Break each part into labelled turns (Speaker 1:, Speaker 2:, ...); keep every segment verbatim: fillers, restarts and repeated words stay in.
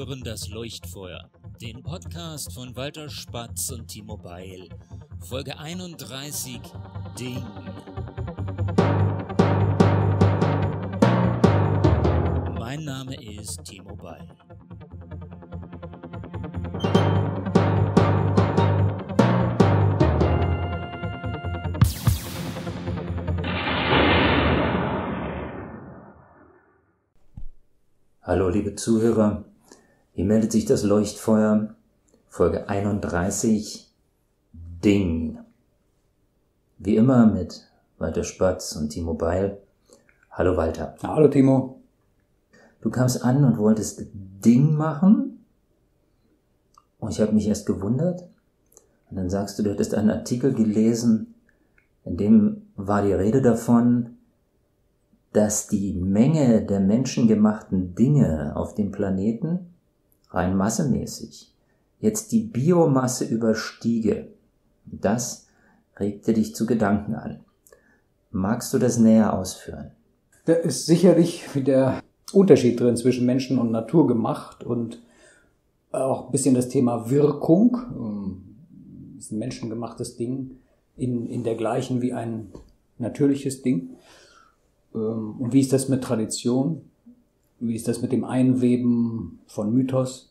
Speaker 1: hören das Leuchtfeuer, den Podcast von Walter Spatz und Timo Beil. Folge einunddreißig, Ding. Mein Name ist Timo Beil.
Speaker 2: Hallo liebe Zuhörer, hier meldet sich das Leuchtfeuer, Folge einunddreißig, Ding. Wie immer mit Walter Spatz und Timo Beil. Hallo Walter.
Speaker 3: Hallo Timo.
Speaker 2: Du kamst an und wolltest Ding machen und ich habe mich erst gewundert und dann sagst du, du hättest einen Artikel gelesen, in dem war die Rede davon, dass die Menge der menschengemachten Dinge auf dem Planeten rein massemäßig jetzt die Biomasse überstiege. Das regte dich zu Gedanken an. Magst du das näher ausführen?
Speaker 3: Da ist sicherlich der Unterschied drin zwischen Menschen und Natur gemacht und auch ein bisschen das Thema Wirkung. Das ist ein menschengemachtes Ding in, in dergleichen wie ein natürliches Ding. Und wie ist das mit Tradition? Wie ist das mit dem Einweben von Mythos,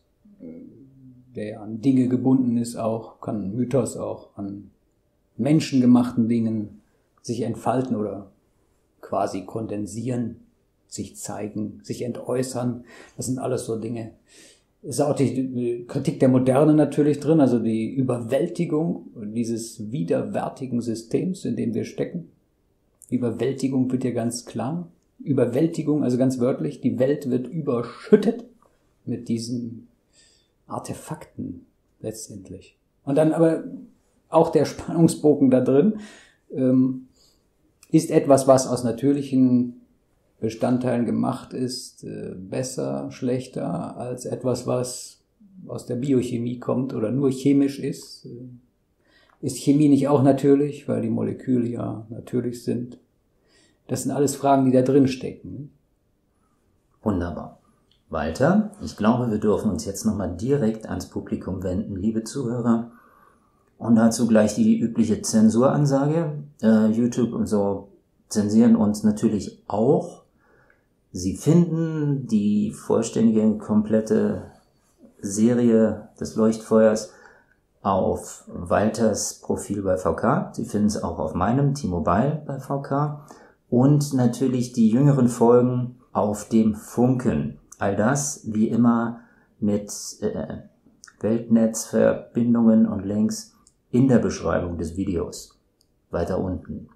Speaker 3: der an Dinge gebunden ist auch? Kann Mythos auch an menschengemachten Dingen sich entfalten oder quasi kondensieren, sich zeigen, sich entäußern? Das sind alles so Dinge. Es ist auch die Kritik der Moderne natürlich drin, also die Überwältigung dieses widerwärtigen Systems, in dem wir stecken. Überwältigung wird ja ganz klar. Überwältigung, also ganz wörtlich, die Welt wird überschüttet mit diesen Artefakten letztendlich. Und dann aber auch der Spannungsbogen da drin ähm, ist etwas, was aus natürlichen Bestandteilen gemacht ist, äh, besser, schlechter als etwas, was aus der Biochemie kommt oder nur chemisch ist. Ist Chemie nicht auch natürlich, weil die Moleküle ja natürlich sind? Das sind alles Fragen, die da drin stecken.
Speaker 2: Wunderbar. Walter, ich glaube, wir dürfen uns jetzt nochmal direkt ans Publikum wenden, liebe Zuhörer. Und dazu gleich die übliche Zensuransage. Äh, YouTube und so zensieren uns natürlich auch. Sie finden die vollständige, komplette Serie des Leuchtfeuers auf Walters Profil bei V K. Sie finden es auch auf meinem, Timo Beil bei V K. Und natürlich die jüngeren Folgen auf dem Funken. All das, wie immer, mit äh, Weltnetzverbindungen und Links in der Beschreibung des Videos. Weiter unten.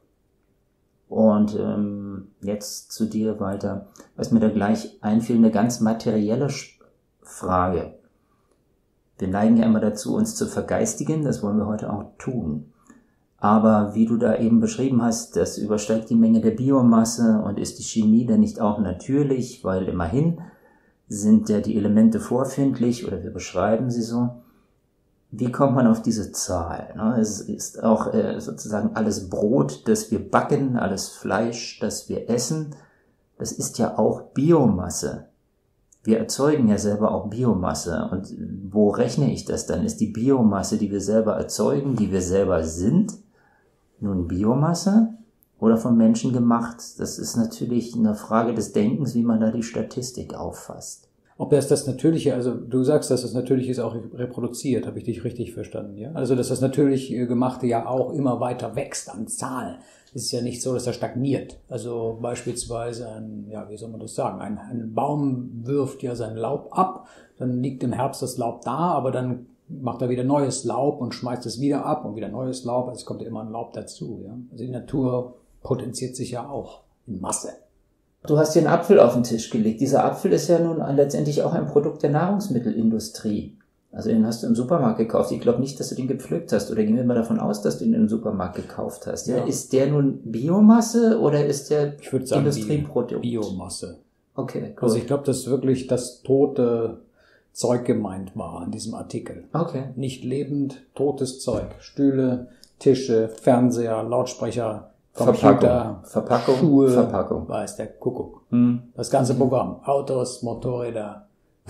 Speaker 2: Und ähm, jetzt zu dir, Walter. Was mir da gleich einfiel, eine ganz materielle Frage. Wir neigen ja immer dazu, uns zu vergeistigen, das wollen wir heute auch tun. Aber wie du da eben beschrieben hast, das übersteigt die Menge der Biomasse und ist die Chemie dann nicht auch natürlich, weil immerhin sind ja die Elemente vorfindlich oder wir beschreiben sie so. Wie kommt man auf diese Zahl? Es ist auch sozusagen alles Brot, das wir backen, alles Fleisch, das wir essen, das ist ja auch Biomasse. Wir erzeugen ja selber auch Biomasse. Und wo rechne ich das dann? Ist die Biomasse, die wir selber erzeugen, die wir selber sind, nun Biomasse oder von Menschen gemacht? Das ist natürlich eine Frage des Denkens, wie man da die Statistik auffasst.
Speaker 3: Ob erst das Natürliche, also du sagst, dass das Natürliche ist auch reproduziert, habe ich dich richtig verstanden, ja? Also dass das natürlich Gemachte ja auch immer weiter wächst an Zahl. Es ist ja nicht so, dass er stagniert. Also beispielsweise ein, ja, wie soll man das sagen, ein, ein Baum wirft ja sein Laub ab, dann liegt im Herbst das Laub da, aber dann macht er wieder neues Laub und schmeißt es wieder ab und wieder neues Laub, also es kommt ja immer ein Laub dazu, ja. Also die Natur potenziert sich ja auch in Masse.
Speaker 2: Du hast hier einen Apfel auf den Tisch gelegt. Dieser Apfel ist ja nun letztendlich auch ein Produkt der Nahrungsmittelindustrie. Also den hast du im Supermarkt gekauft. Ich glaube nicht, dass du den gepflückt hast. Oder gehen wir mal davon aus, dass du ihn im Supermarkt gekauft hast. Ja. Ja. Ist der nun Biomasse oder ist der
Speaker 3: ich würde sagen,
Speaker 2: Industrieprodukt?
Speaker 3: Biomasse.
Speaker 2: Okay, cool.
Speaker 3: Also ich glaube, dass wirklich das tote Zeug gemeint war in diesem Artikel.
Speaker 2: Okay.
Speaker 3: Nicht lebend, totes Zeug. Stühle, Tische, Fernseher, Lautsprecher, Computer,
Speaker 2: Verpackung, Verpackung,
Speaker 3: Schuhe,
Speaker 2: Verpackung.
Speaker 3: weiß der Kuckuck.
Speaker 2: Hm.
Speaker 3: Das ganze Programm. Autos, Motorräder.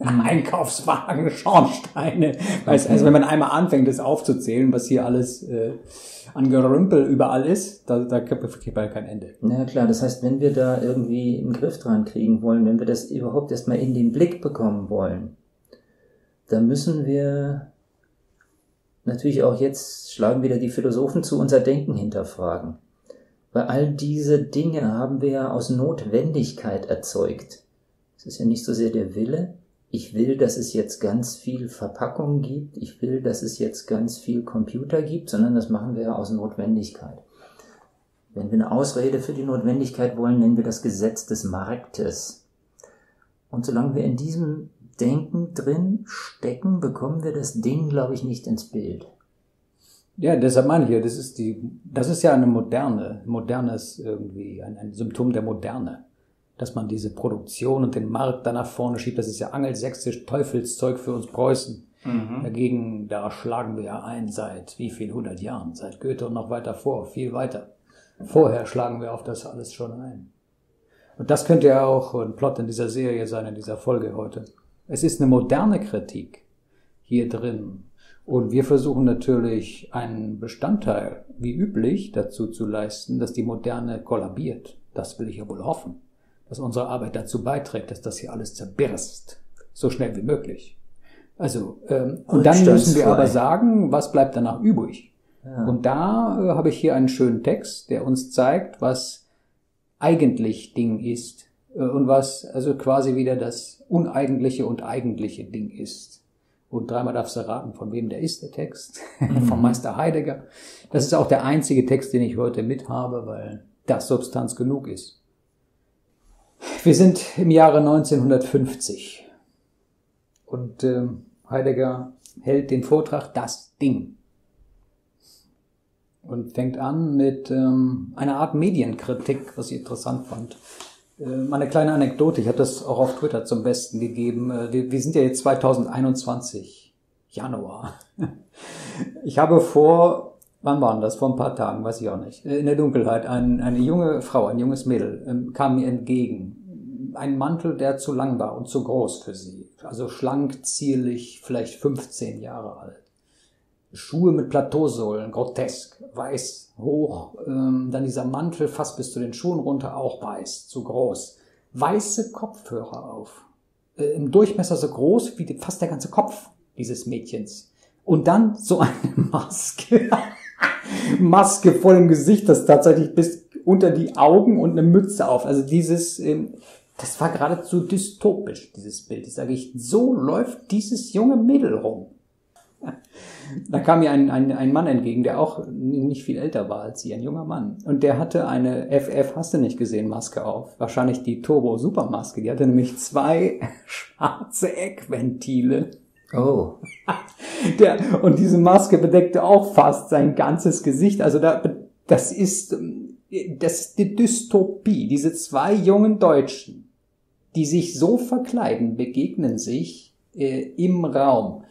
Speaker 3: Einkaufswagen, Schornsteine. Weißt, also wenn man einmal anfängt, das aufzuzählen, was hier alles äh, an Gerümpel überall ist, da, da gibt es kein Ende.
Speaker 2: Na klar, das heißt, wenn wir da irgendwie einen Griff dran kriegen wollen, wenn wir das überhaupt erstmal in den Blick bekommen wollen, dann müssen wir natürlich auch jetzt, schlagen wieder die Philosophen zu, unser Denken hinterfragen. Weil all diese Dinge haben wir ja aus Notwendigkeit erzeugt. Es ist ja nicht so sehr der Wille, ich will, dass es jetzt ganz viel Verpackung gibt, ich will, dass es jetzt ganz viel Computer gibt, sondern das machen wir ja aus Notwendigkeit. Wenn wir eine Ausrede für die Notwendigkeit wollen, nennen wir das Gesetz des Marktes. Und solange wir in diesem Denken drin stecken, bekommen wir das Ding, glaube ich, nicht ins Bild.
Speaker 3: Ja, deshalb meine ich ja, das ist die, das ist ja eine moderne, modernes irgendwie, ein, ein Symptom der Moderne. Dass man diese Produktion und den Markt da nach vorne schiebt, das ist ja angelsächsisch Teufelszeug für uns Preußen. Mhm. Dagegen, da schlagen wir ja ein seit wie viel hundert Jahren, seit Goethe und noch weiter vor, viel weiter. Vorher schlagen wir auf das alles schon ein. Und das könnte ja auch ein Plot in dieser Serie sein, in dieser Folge heute. Es ist eine moderne Kritik hier drin. Und wir versuchen natürlich einen Bestandteil, wie üblich, dazu zu leisten, dass die Moderne kollabiert. Das will ich ja wohl hoffen. Dass unsere Arbeit dazu beiträgt, dass das hier alles zerbirst. So schnell wie möglich. Also, ähm, und dann müssen wir aber sagen, was bleibt danach übrig? Ja. Und da äh, habe ich hier einen schönen Text, der uns zeigt, was eigentlich Ding ist. Äh, und was also quasi wieder das uneigentliche und eigentliche Ding ist. Und dreimal darfst du raten, von wem der ist, der Text. Mhm. Vom Meister Heidegger. Das ist auch der einzige Text, den ich heute mit habe, weil das Substanz genug ist. Wir sind im Jahre neunzehnhundertfünfzig und äh, Heidegger hält den Vortrag Das Ding und fängt an mit ähm, einer Art Medienkritik, was ich interessant fand. Äh, mal eine kleine Anekdote, ich habe das auch auf Twitter zum Besten gegeben. Äh, wir, wir sind ja jetzt zweitausendeinundzwanzig, Januar. Ich habe vor, wann war denn das? Vor ein paar Tagen, weiß ich auch nicht. In der Dunkelheit, ein, eine junge Frau, ein junges Mädel, ähm, kam mir entgegen. Ein Mantel, der zu lang war und zu groß für sie. Also schlank, zierlich, vielleicht fünfzehn Jahre alt. Schuhe mit Plateausohlen, grotesk, weiß, hoch. Ähm, dann dieser Mantel fast bis zu den Schuhen runter, auch weiß, zu groß. Weiße Kopfhörer auf. Äh, Im Durchmesser so groß wie die, fast der ganze Kopf dieses Mädchens. Und dann so eine Maske. Maske vor dem Gesicht, das tatsächlich bis unter die Augen und eine Mütze auf. Also dieses, ähm, das war geradezu dystopisch, dieses Bild. Ich sage, ich, so läuft dieses junge Mädel rum. Da kam mir ein, ein, ein Mann entgegen, der auch nicht viel älter war als sie, ein junger Mann. Und der hatte eine F F, hast du nicht gesehen, Maske auf. Wahrscheinlich die Turbo-Supermaske. Die hatte nämlich zwei schwarze Eckventile.
Speaker 2: Oh.
Speaker 3: Der, und diese Maske bedeckte auch fast sein ganzes Gesicht. Also da, das ist, das ist die Dystopie. Diese zwei jungen Deutschen, die sich so verkleiden, begegnen sich äh, im Raum.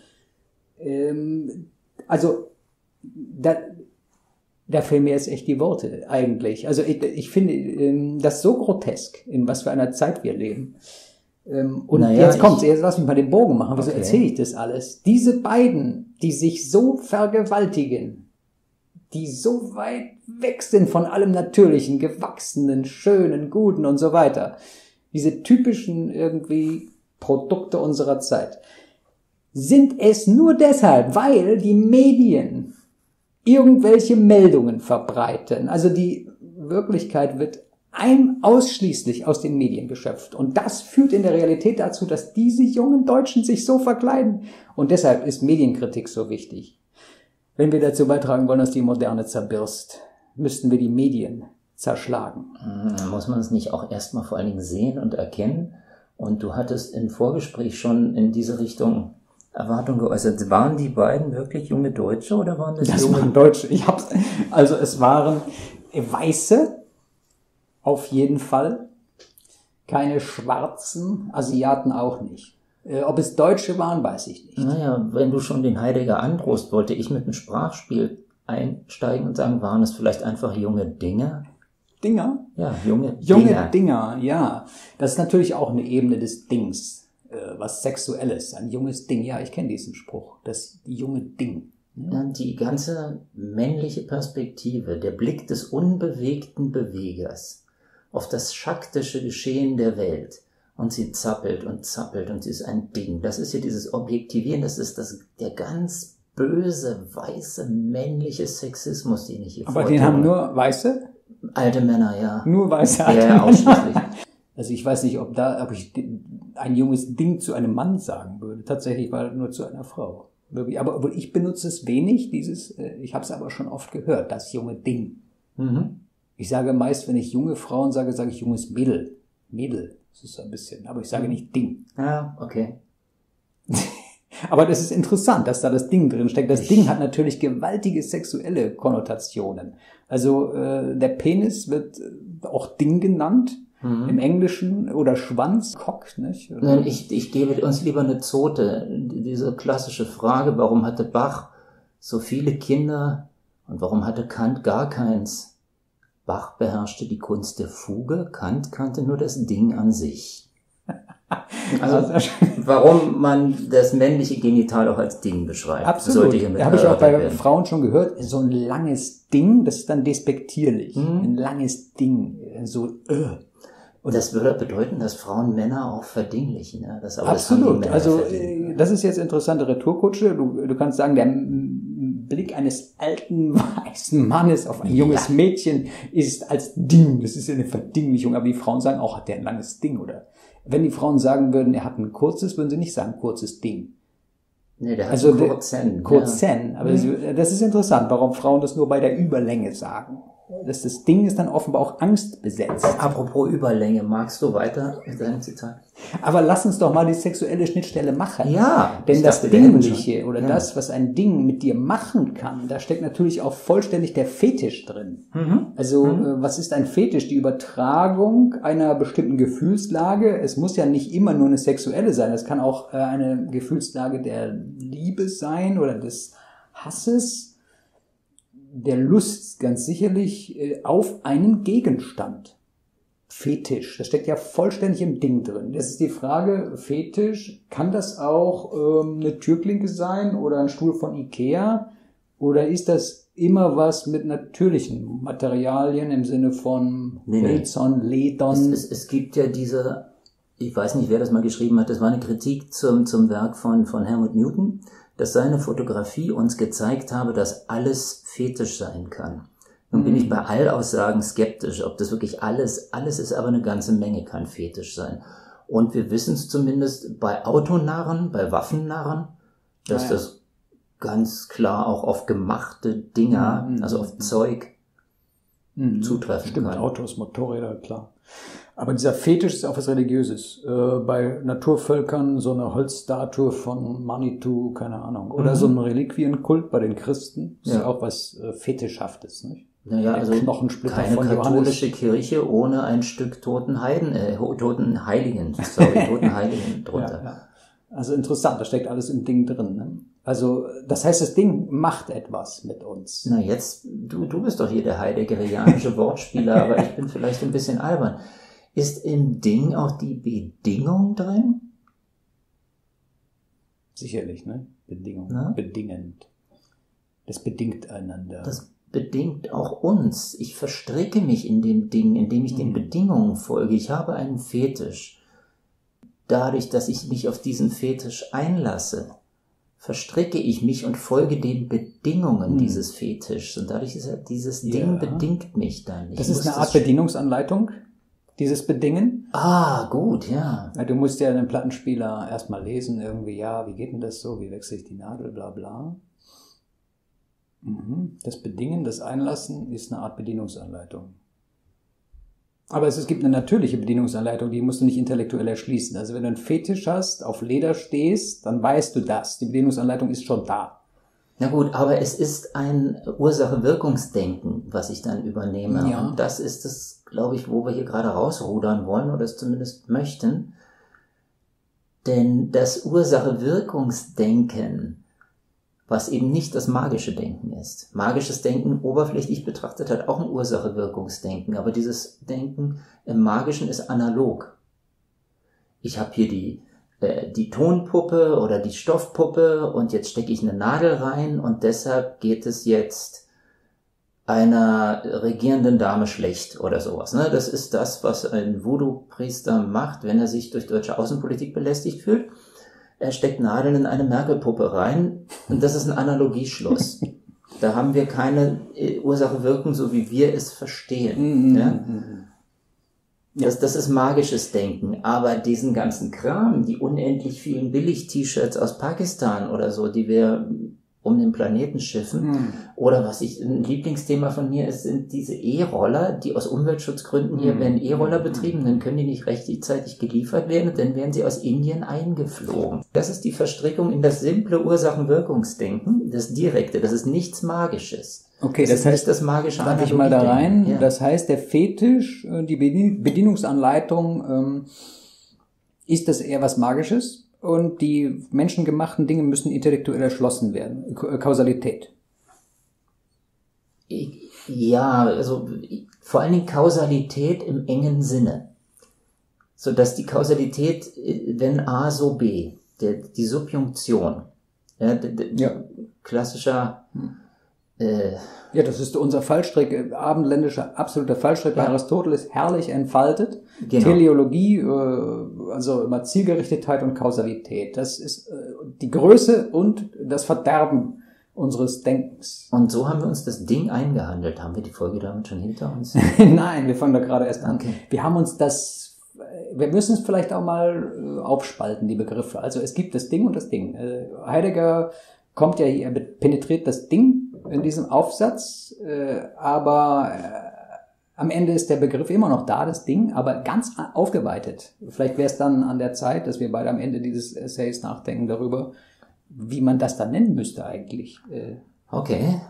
Speaker 3: Ähm, also, da, da fehlen mir jetzt echt die Worte eigentlich. Also ich, ich finde ähm, das so grotesk, in was für einer Zeit wir leben. Ähm, und naja, jetzt kommt's, jetzt lass mich mal den Bogen machen. Wieso okay. erzähle ich das alles? Diese beiden, die sich so vergewaltigen, die so weit weg sind von allem Natürlichen, Gewachsenen, Schönen, Guten und so weiter. Diese typischen irgendwie Produkte unserer Zeit. Sind es nur deshalb, weil die Medien irgendwelche Meldungen verbreiten. Also die Wirklichkeit wird ein ausschließlich aus den Medien geschöpft. Und das führt in der Realität dazu, dass diese jungen Deutschen sich so verkleiden. Und deshalb ist Medienkritik so wichtig. Wenn wir dazu beitragen wollen, dass die Moderne zerbirst, müssten wir die Medien zerschlagen.
Speaker 2: Muss man es nicht auch erstmal vor allen Dingen sehen und erkennen? Und du hattest im Vorgespräch schon in diese Richtung Erwartungen geäußert. Waren die beiden wirklich junge Deutsche oder waren das,
Speaker 3: das
Speaker 2: junge
Speaker 3: waren Deutsche? Ich hab's, also es waren Weiße, auf jeden Fall. Keine schwarzen, Asiaten auch nicht. Äh, ob es Deutsche waren, weiß ich nicht.
Speaker 2: Naja, wenn du schon den Heidegger androhst, wollte ich mit einem Sprachspiel einsteigen und sagen, waren es vielleicht einfach junge Dinger?
Speaker 3: Dinger?
Speaker 2: Ja, junge,
Speaker 3: junge
Speaker 2: Dinger.
Speaker 3: Dinger, ja. Das ist natürlich auch eine Ebene des Dings. äh, was Sexuelles, ein junges Ding. Ja, ich kenne diesen Spruch, das junge Ding.
Speaker 2: Ja, die ganze männliche Perspektive, der Blick des unbewegten Bewegers auf das schaktische Geschehen der Welt, und sie zappelt und zappelt und sie ist ein Ding. Das ist ja dieses Objektivieren, das ist das, der ganz böse, weiße, männliche Sexismus, den ich hier
Speaker 3: Aber den haben nur Weiße?
Speaker 2: Alte Männer, ja.
Speaker 3: Nur weiße alte
Speaker 2: Ja,
Speaker 3: Männer.
Speaker 2: ausschließlich.
Speaker 3: Also ich weiß nicht, ob da, ob ich ein junges Ding zu einem Mann sagen würde. Tatsächlich war das nur zu einer Frau. Aber obwohl ich benutze es wenig, dieses, ich habe es aber schon oft gehört, das junge Ding.
Speaker 2: Mhm.
Speaker 3: Ich sage meist, wenn ich junge Frauen sage, sage ich junges Mädel. Mädel, das ist so ein bisschen, aber ich sage nicht Ding.
Speaker 2: Ja, okay.
Speaker 3: Aber das ist interessant, dass da das Ding drin steckt. Das ich Ding hat natürlich gewaltige sexuelle Konnotationen. Also äh, der Penis wird auch Ding genannt. Mhm. Im Englischen oder Schwanz, Cock, nicht? Oder?
Speaker 2: Nein, ich, ich gebe uns lieber eine Zote. Diese klassische Frage, warum hatte Bach so viele Kinder und warum hatte Kant gar keins? Bach beherrschte die Kunst der Fuge, Kant kannte nur das Ding an sich. Also, warum man das männliche Genital auch als Ding beschreibt.
Speaker 3: Absolut. Da habe ich auch bei werden. Frauen schon gehört, so ein langes Ding, das ist dann despektierlich. Mhm. Ein langes Ding, so, äh.
Speaker 2: Und das würde bedeuten, dass Frauen Männer auch verdinglichen. Ja? Das, aber
Speaker 3: absolut.
Speaker 2: Das
Speaker 3: also das ist jetzt interessante Retourkutsche. Du, du kannst sagen, der Blick eines alten weißen Mannes auf ein junges ja. Mädchen ist als Ding. Das ist ja eine Verdinglichung. Aber die Frauen sagen auch, hat der ein langes Ding, oder? Wenn die Frauen sagen würden, er hat ein kurzes, würden sie nicht sagen, kurzes Ding.
Speaker 2: Nee, der hat
Speaker 3: also
Speaker 2: ein Kurzen.
Speaker 3: Kurzen. Ja. Aber mhm. das ist interessant, warum Frauen das nur bei der Überlänge sagen. Das, das Ding ist dann offenbar auch angstbesetzt.
Speaker 2: Apropos Überlänge, magst du weiter mit deinem Zitat?
Speaker 3: Aber lass uns doch mal die sexuelle Schnittstelle machen.
Speaker 2: Ja.
Speaker 3: Denn das Dingliche oder ja. das, was ein Ding mit dir machen kann, da steckt natürlich auch vollständig der Fetisch drin. Mhm. Also mhm. was ist ein Fetisch? Die Übertragung einer bestimmten Gefühlslage. Es muss ja nicht immer nur eine sexuelle sein. Es kann auch eine Gefühlslage der Liebe sein oder des Hasses, der Lust ganz sicherlich äh, auf einen Gegenstand. Fetisch, das steckt ja vollständig im Ding drin. Das ist die Frage, Fetisch, kann das auch ähm, eine Türklinke sein oder ein Stuhl von Ikea? Oder ist das immer was mit natürlichen Materialien im Sinne von
Speaker 2: nee,
Speaker 3: Hölzern, Ledern?
Speaker 2: Es, es, es gibt ja diese, ich weiß nicht, wer das mal geschrieben hat, das war eine Kritik zum, zum Werk von, von Helmut Newton, dass seine Fotografie uns gezeigt habe, dass alles Fetisch sein kann. Nun bin ich bei Allaussagen skeptisch, ob das wirklich alles, alles ist, aber eine ganze Menge kann Fetisch sein. Und wir wissen es zumindest bei Autonarren, bei Waffennarren, dass ja, ja. das ganz klar auch auf gemachte Dinger, mhm. also auf Zeug mhm. zutreffen
Speaker 3: Stimmt,
Speaker 2: kann.
Speaker 3: Autos, Motorräder, klar. Aber dieser Fetisch ist auch was Religiöses. Äh, bei Naturvölkern so eine Holzstatue von Manitou, keine Ahnung. Oder mhm. so ein Reliquienkult bei den Christen. Das ja. ist ja auch was äh, Fetischhaftes, nicht?
Speaker 2: Naja, also keine von katholische Johannes. Kirche ohne ein Stück toten Heiden, äh, toten Heiligen, sorry, toten Heiligen drunter.
Speaker 3: Ja, ja. Also interessant, da steckt alles im Ding drin. Ne? Also das heißt, das Ding macht etwas mit uns.
Speaker 2: Na jetzt, du, du bist doch hier der heideggerianische Wortspieler, aber ich bin vielleicht ein bisschen albern. Ist im Ding auch die Bedingung drin?
Speaker 3: Sicherlich, ne? Bedingung. Na? Bedingend. Das bedingt einander.
Speaker 2: Das bedingt auch uns. Ich verstricke mich in dem Ding, indem ich mhm. den Bedingungen folge. Ich habe einen Fetisch. Dadurch, dass ich mich auf diesen Fetisch einlasse, verstricke ich mich und folge den Bedingungen mhm. dieses Fetischs. Und dadurch ist halt dieses ja. Ding bedingt mich dann. Ich
Speaker 3: das ist eine Art Bedienungsanleitung, dieses Bedingen.
Speaker 2: Ah, gut, ja.
Speaker 3: ja. Du musst ja den Plattenspieler erstmal lesen, irgendwie, ja, wie geht denn das so, wie wechsle ich die Nadel, bla bla. Mhm. Das Bedingen, das Einlassen ist eine Art Bedienungsanleitung. Aber es, es gibt eine natürliche Bedienungsanleitung, die musst du nicht intellektuell erschließen. Also wenn du einen Fetisch hast, auf Leder stehst, dann weißt du das. Die Bedienungsanleitung ist schon da.
Speaker 2: Na gut, aber es ist ein Ursache-Wirkungsdenken, was ich dann übernehme.
Speaker 3: Ja.
Speaker 2: Und das ist es, glaube ich, wo wir hier gerade rausrudern wollen oder es zumindest möchten. Denn das Ursache-Wirkungsdenken, was eben nicht das magische Denken ist. Magisches Denken, oberflächlich betrachtet, hat auch ein Ursache-Wirkungsdenken, aber dieses Denken im Magischen ist analog. Ich habe hier die äh, die Tonpuppe oder die Stoffpuppe und jetzt stecke ich eine Nadel rein und deshalb geht es jetzt einer regierenden Dame schlecht oder sowas. Ne? Das ist das, was ein Voodoo-Priester macht, wenn er sich durch deutsche Außenpolitik belästigt fühlt. Er steckt Nadeln in eine Merkel-Puppe rein und das ist ein Analogieschluss. Da haben wir keine Ursache-Wirkung, so wie wir es verstehen.
Speaker 3: Mhm.
Speaker 2: Ja? Das, das ist magisches Denken. Aber diesen ganzen Kram, die unendlich vielen Billig-T-Shirts aus Pakistan oder so, die wir um den Planeten schiffen, mhm. oder was ich, ein Lieblingsthema von mir ist, sind diese E-Roller, die aus Umweltschutzgründen hier mhm. werden E-Roller betrieben, dann können die nicht rechtzeitig geliefert werden und dann werden sie aus Indien eingeflogen. Das ist die Verstrickung in das simple Ursachen-Wirkungsdenken, das Direkte, das ist nichts Magisches.
Speaker 3: Okay, das,
Speaker 2: das
Speaker 3: heißt,
Speaker 2: das magische
Speaker 3: darf ich mal da rein?
Speaker 2: Ja.
Speaker 3: Das heißt, der Fetisch, die Bedienungsanleitung, ähm, ist das eher was Magisches? Und die menschengemachten Dinge müssen intellektuell erschlossen werden. Kausalität.
Speaker 2: Ja, also vor allen Dingen Kausalität im engen Sinne. So dass die Kausalität, wenn A, so B, der, die Subjunktion, ja, der, der
Speaker 3: ja.
Speaker 2: klassischer äh,
Speaker 3: ja, das ist unser Fallstrick, abendländischer, absoluter Fallstrick bei ja. Aristoteles, herrlich entfaltet. Genau. Teleologie, äh, also immer Zielgerichtetheit und Kausalität. Das ist äh, die Größe und das Verderben unseres Denkens.
Speaker 2: Und so haben wir uns das Ding eingehandelt. Haben wir die Folge damit schon hinter uns?
Speaker 3: Nein, wir fangen da gerade erst an.
Speaker 2: Okay.
Speaker 3: Wir haben uns das, wir müssen es vielleicht auch mal äh, aufspalten, die Begriffe. Also es gibt das Ding und das Ding. Äh, Heidegger kommt ja hier, er penetriert das Ding in diesem Aufsatz, äh, aber äh, am Ende ist der Begriff immer noch da, das Ding, aber ganz aufgeweitet. Vielleicht wäre es dann an der Zeit, dass wir beide am Ende dieses Essays nachdenken darüber, wie man das dann nennen müsste eigentlich. Äh,
Speaker 2: okay.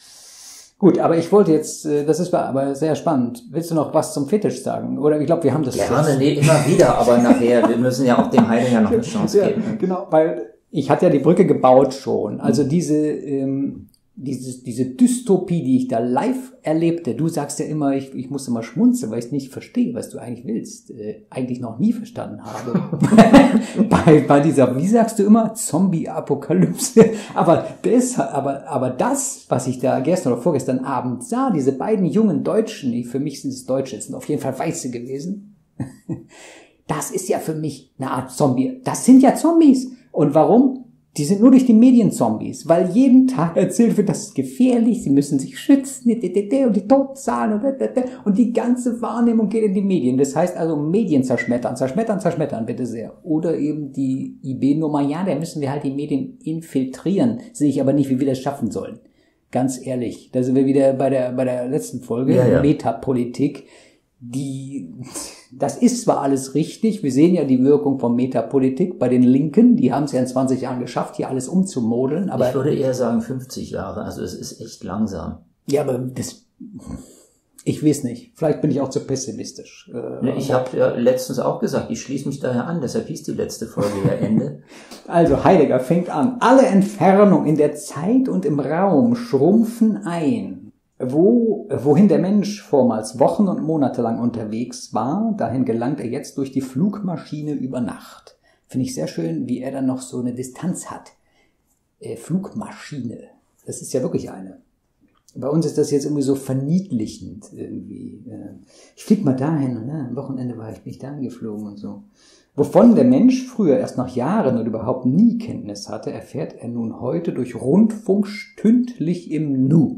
Speaker 3: Gut, aber ich wollte jetzt, äh, das ist aber sehr spannend. Willst du noch was zum Fetisch sagen? Oder ich glaube, wir haben das
Speaker 2: schon. Gerne, nee, immer wieder, aber nachher, wir müssen ja auch dem Heidegger noch eine Chance
Speaker 3: ja,
Speaker 2: geben.
Speaker 3: Genau, weil ich hatte ja die Brücke gebaut schon. Also diese, ähm, diese, diese Dystopie, die ich da live erlebte. Du sagst ja immer, ich, ich muss immer schmunzeln, weil ich nicht verstehe, was du eigentlich willst. Äh, eigentlich noch nie verstanden habe. bei, bei dieser, wie sagst du immer, Zombie-Apokalypse. Aber das, aber, aber das, was ich da gestern oder vorgestern Abend sah, diese beiden jungen Deutschen, die für mich sind es Deutsche, sind auf jeden Fall Weiße gewesen. Das ist ja für mich eine Art Zombie. Das sind ja Zombies. Und warum? Die sind nur durch die Medien Zombies, weil jeden Tag erzählt wird, das ist gefährlich, sie müssen sich schützen, und die Todeszahlen und die ganze Wahrnehmung geht in die Medien. Das heißt also Medien zerschmettern, zerschmettern, zerschmettern, bitte sehr. Oder eben die I B-Nummer, ja, da müssen wir halt die Medien infiltrieren, sehe ich aber nicht, wie wir das schaffen sollen. Ganz ehrlich, da sind wir wieder bei der, bei der letzten Folge, ja, ja. Metapolitik. Die, das ist zwar alles richtig, wir sehen ja die Wirkung von Metapolitik bei den Linken, die haben es ja in zwanzig Jahren geschafft, hier alles umzumodeln, aber...
Speaker 2: Ich würde eher sagen fünfzig Jahre, also es ist echt langsam.
Speaker 3: Ja, aber das... Ich weiß nicht, vielleicht bin ich auch zu pessimistisch.
Speaker 2: Ich habe ja letztens auch gesagt, ich schließe mich daher an, deshalb hieß die letzte Folge ja Ende.
Speaker 3: Also Heidegger fängt an, alle Entfernungen in der Zeit und im Raum schrumpfen ein. Wo, wohin der Mensch vormals Wochen und Monate lang unterwegs war, dahin gelangt er jetzt durch die Flugmaschine über Nacht. Finde ich sehr schön, wie er dann noch so eine Distanz hat. Äh, Flugmaschine, das ist ja wirklich eine. Bei uns ist das jetzt irgendwie so verniedlichend irgendwie. Ich flieg mal dahin, ne? Am Wochenende war ich, bin ich dahin geflogen und so. Wovon der Mensch früher erst nach Jahren oder überhaupt nie Kenntnis hatte, erfährt er nun heute durch Rundfunk stündlich im Nu.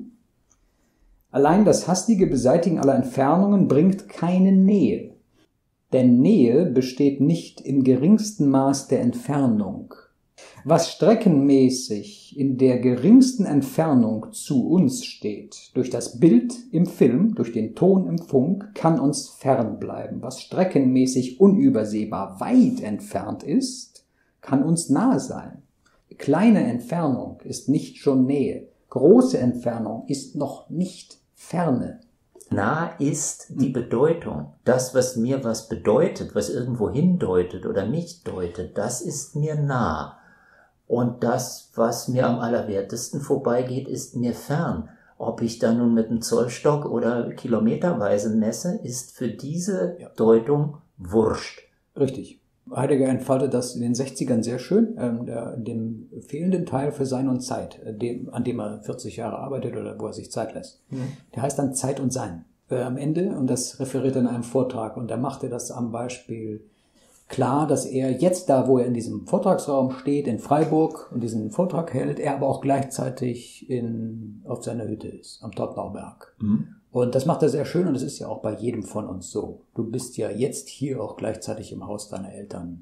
Speaker 3: Allein das hastige Beseitigen aller Entfernungen bringt keine Nähe. Denn Nähe besteht nicht im geringsten Maß der Entfernung. Was streckenmäßig in der geringsten Entfernung zu uns steht, durch das Bild im Film, durch den Ton im Funk, kann uns fern bleiben. Was streckenmäßig unübersehbar weit entfernt ist, kann uns nahe sein. Kleine Entfernung ist nicht schon Nähe. Große Entfernung ist noch nicht Ferne.
Speaker 2: Nah ist die Bedeutung. Das, was mir was bedeutet, was irgendwo hindeutet oder mich deutet, das ist mir nah. Und das, was mir am allerwertesten vorbeigeht, ist mir fern. Ob ich da nun mit einem Zollstock oder kilometerweise messe, ist für diese ja. Deutung wurscht.
Speaker 3: Richtig. Heidegger entfaltet das in den sechzigern sehr schön, ähm, der, dem fehlenden Teil für Sein und Zeit, äh, dem, an dem er vierzig Jahre arbeitet oder wo er sich Zeit lässt. Mhm. Der heißt dann Zeit und Sein. Äh, am Ende, und das referiert er in einem Vortrag, und da macht er das am Beispiel klar, dass er jetzt da, wo er in diesem Vortragsraum steht, in Freiburg und diesen Vortrag hält, er aber auch gleichzeitig in, auf seiner Hütte ist, am Todtnauberg. Mhm. Und das macht er sehr schön, und das ist ja auch bei jedem von uns so. Du bist ja jetzt hier auch gleichzeitig im Haus deiner Eltern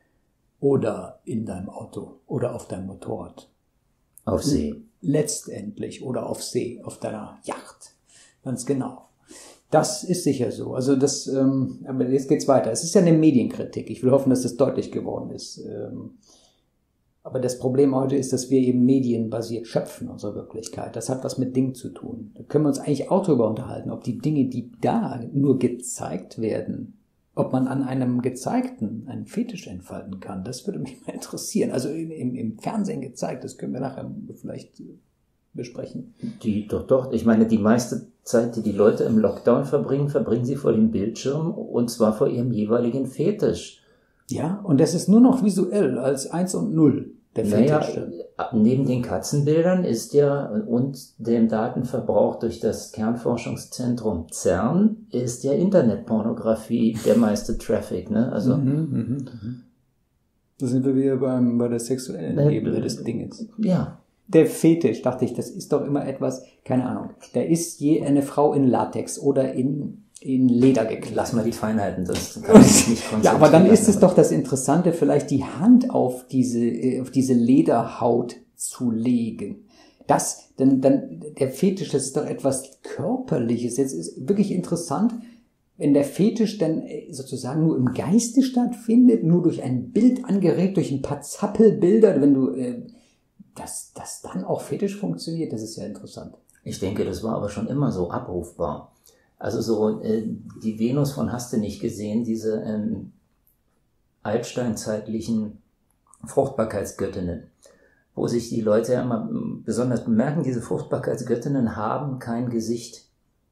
Speaker 3: oder in deinem Auto oder auf deinem Motorrad.
Speaker 2: Auf See.
Speaker 3: Letztendlich oder auf See, auf deiner Yacht. Ganz genau. Das ist sicher so. Also das, ähm, aber jetzt geht's weiter. Es ist ja eine Medienkritik. Ich will hoffen, dass das deutlich geworden ist. Ähm, aber das Problem heute ist, dass wir eben medienbasiert schöpfen, unsere Wirklichkeit. Das hat was mit Dingen zu tun. Da können wir uns eigentlich auch darüber unterhalten, ob die Dinge, die da nur gezeigt werden, ob man an einem Gezeigten einen Fetisch entfalten kann. Das würde mich mal interessieren. Also im, im Fernsehen gezeigt, das können wir nachher vielleicht besprechen.
Speaker 2: Die, doch, doch. Ich meine, die meiste Zeit, die die Leute im Lockdown verbringen, verbringen sie vor dem Bildschirm, und zwar vor ihrem jeweiligen Fetisch.
Speaker 3: Ja, und das ist nur noch visuell als eins und null, der Fetisch.
Speaker 2: Naja, neben den Katzenbildern ist ja, und dem Datenverbrauch durch das Kernforschungszentrum CERN, ist ja Internetpornografie der meiste Traffic, ne? Also. Mhm, mh, mh.
Speaker 3: Da sind wir wieder beim, bei der sexuellen äh, Ebene des Dinges.
Speaker 2: Ja.
Speaker 3: Der Fetisch, dachte ich, das ist doch immer etwas, keine Ahnung, da ist je eine Frau in Latex oder in, in Leder gekleidet.
Speaker 2: Lass mal die Feinheiten, das kann man nicht konzentrieren.
Speaker 3: Ja, aber dann ist es doch das Interessante, vielleicht die Hand auf diese, auf diese Lederhaut zu legen. Das, denn, dann, der Fetisch, das ist doch etwas Körperliches. Jetzt ist wirklich interessant, wenn der Fetisch dann sozusagen nur im Geiste stattfindet, nur durch ein Bild angeregt, durch ein paar Zappelbilder, wenn du, äh, Dass das dann auch Fetisch funktioniert, das ist ja interessant.
Speaker 2: Ich denke, das war aber schon immer so abrufbar. Also so äh, die Venus von Hast du nicht gesehen, diese ähm, altsteinzeitlichen Fruchtbarkeitsgöttinnen, wo sich die Leute ja immer besonders bemerken, diese Fruchtbarkeitsgöttinnen haben kein Gesicht.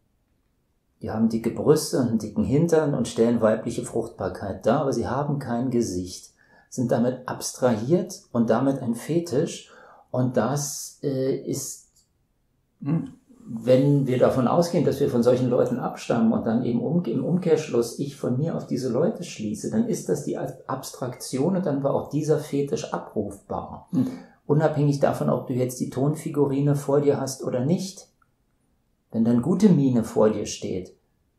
Speaker 2: Die haben dicke Brüste und einen dicken Hintern und stellen weibliche Fruchtbarkeit dar, aber sie haben kein Gesicht, sind damit abstrahiert und damit ein Fetisch. Und das äh, ist, hm. wenn wir davon ausgehen, dass wir von solchen Leuten abstammen und dann eben um, im Umkehrschluss ich von mir auf diese Leute schließe, dann ist das die Abstraktion, und dann war auch dieser Fetisch abrufbar. Hm. Unabhängig davon, ob du jetzt die Tonfigurine vor dir hast oder nicht. Wenn dann gute Miene vor dir steht,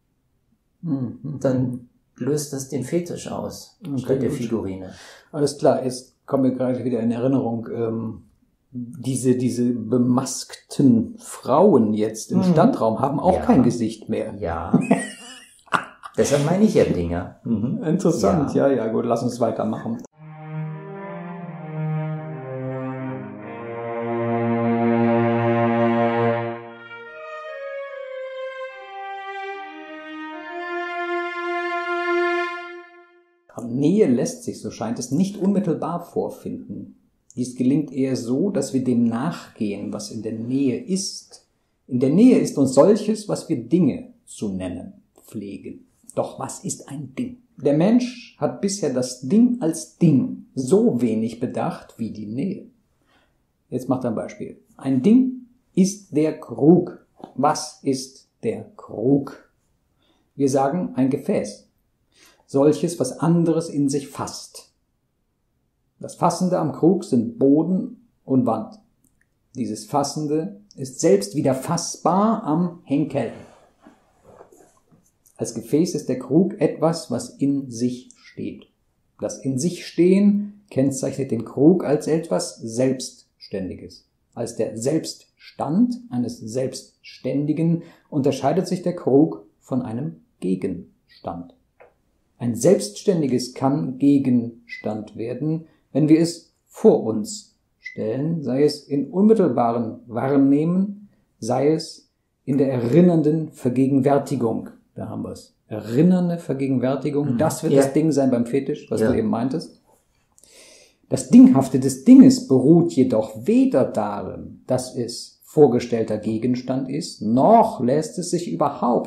Speaker 2: hm. dann löst das den Fetisch aus, okay, statt der Figurine.
Speaker 3: Alles klar, jetzt kommen wir gerade wieder in Erinnerung, ähm, diese, diese bemaskten Frauen jetzt im mhm. Stadtraum haben auch ja. kein Gesicht mehr.
Speaker 2: Ja. Deshalb meine ich ja Dinger.
Speaker 3: Mhm. Interessant, ja. ja, ja, gut, lass uns weitermachen. Nähe lässt sich, so scheint es, nicht unmittelbar vorfinden. Dies gelingt eher so, dass wir dem nachgehen, was in der Nähe ist. In der Nähe ist uns solches, was wir Dinge zu nennen pflegen. Doch was ist ein Ding? Der Mensch hat bisher das Ding als Ding so wenig bedacht wie die Nähe. Jetzt macht er ein Beispiel. Ein Ding ist der Krug. Was ist der Krug? Wir sagen ein Gefäß. Solches, was anderes in sich fasst. Das Fassende am Krug sind Boden und Wand. Dieses Fassende ist selbst wieder fassbar am Henkel. Als Gefäß ist der Krug etwas, was in sich steht. Das in sich Stehen kennzeichnet den Krug als etwas Selbstständiges. Als der Selbststand eines Selbstständigen unterscheidet sich der Krug von einem Gegenstand. Ein Selbstständiges kann Gegenstand werden, wenn wir es vor uns stellen, sei es in unmittelbaren Wahrnehmen, sei es in der erinnernden Vergegenwärtigung. Da haben wir es. Erinnernde Vergegenwärtigung, das wird ja. das Ding sein beim Fetisch, was ja. du eben meintest. Das Dinghafte des Dinges beruht jedoch weder darin, dass es vorgestellter Gegenstand ist, noch lässt es sich überhaupt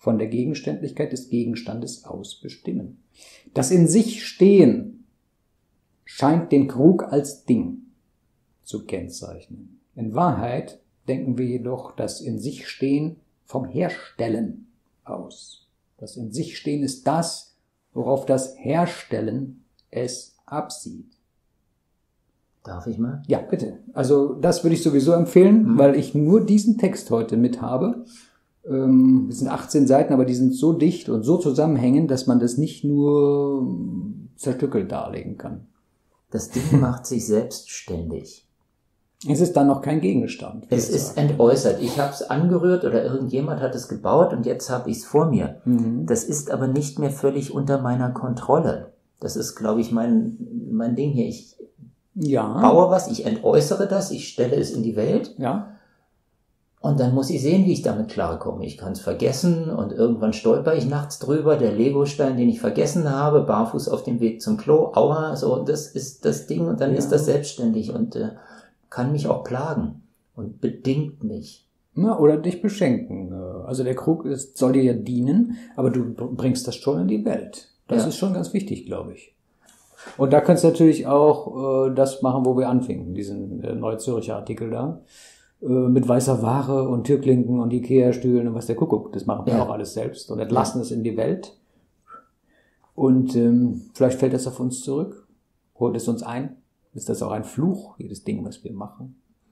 Speaker 3: von der Gegenständlichkeit des Gegenstandes aus bestimmen. Das in sich Stehen scheint den Krug als Ding zu kennzeichnen. In Wahrheit denken wir jedoch das in sich Stehen vom Herstellen aus. Das in sich Stehen ist das, worauf das Herstellen es absieht.
Speaker 2: Darf ich mal?
Speaker 3: Ja, bitte. Also das würde ich sowieso empfehlen,
Speaker 2: Mhm.
Speaker 3: weil ich nur diesen Text heute mit habe. Ähm, es sind achtzehn Seiten, aber die sind so dicht und so zusammenhängend, dass man das nicht nur zerstückelt darlegen kann.
Speaker 2: Das Ding macht sich selbstständig.
Speaker 3: Es ist dann noch kein Gegenstand.
Speaker 2: Es ist entäußert. Ich habe es angerührt oder irgendjemand hat es gebaut und jetzt habe ich es vor mir.
Speaker 3: Mhm.
Speaker 2: Das ist aber nicht mehr völlig unter meiner Kontrolle. Das ist, glaube ich, mein, mein Ding hier. Ich
Speaker 3: Ja.
Speaker 2: baue was, ich entäußere das, ich stelle es in die Welt
Speaker 3: Ja.
Speaker 2: und dann muss ich sehen, wie ich damit klarkomme. Ich kann es vergessen und irgendwann stolper ich nachts drüber. Der Legostein, den ich vergessen habe, barfuß auf dem Weg zum Klo, aua, so, das ist das Ding und dann
Speaker 3: Ja.
Speaker 2: ist das selbstständig und äh, kann mich auch plagen und bedingt mich.
Speaker 3: Ja, oder dich beschenken. Also der Krug ist, soll dir ja dienen, aber du bringst das schon in die Welt. Das
Speaker 2: Ja.
Speaker 3: ist schon ganz wichtig, glaube ich. Und da kannst du natürlich auch äh, das machen, wo wir anfingen, diesen äh, Neue Zürcher Artikel da, äh, mit weißer Ware und Türklinken und Ikea-Stühlen und was der Kuckuck. Das machen wir
Speaker 2: Ja.
Speaker 3: auch alles selbst und entlassen es in die Welt. Und ähm, vielleicht fällt das auf uns zurück, holt es uns ein. Ist das auch ein Fluch, jedes Ding, was wir machen?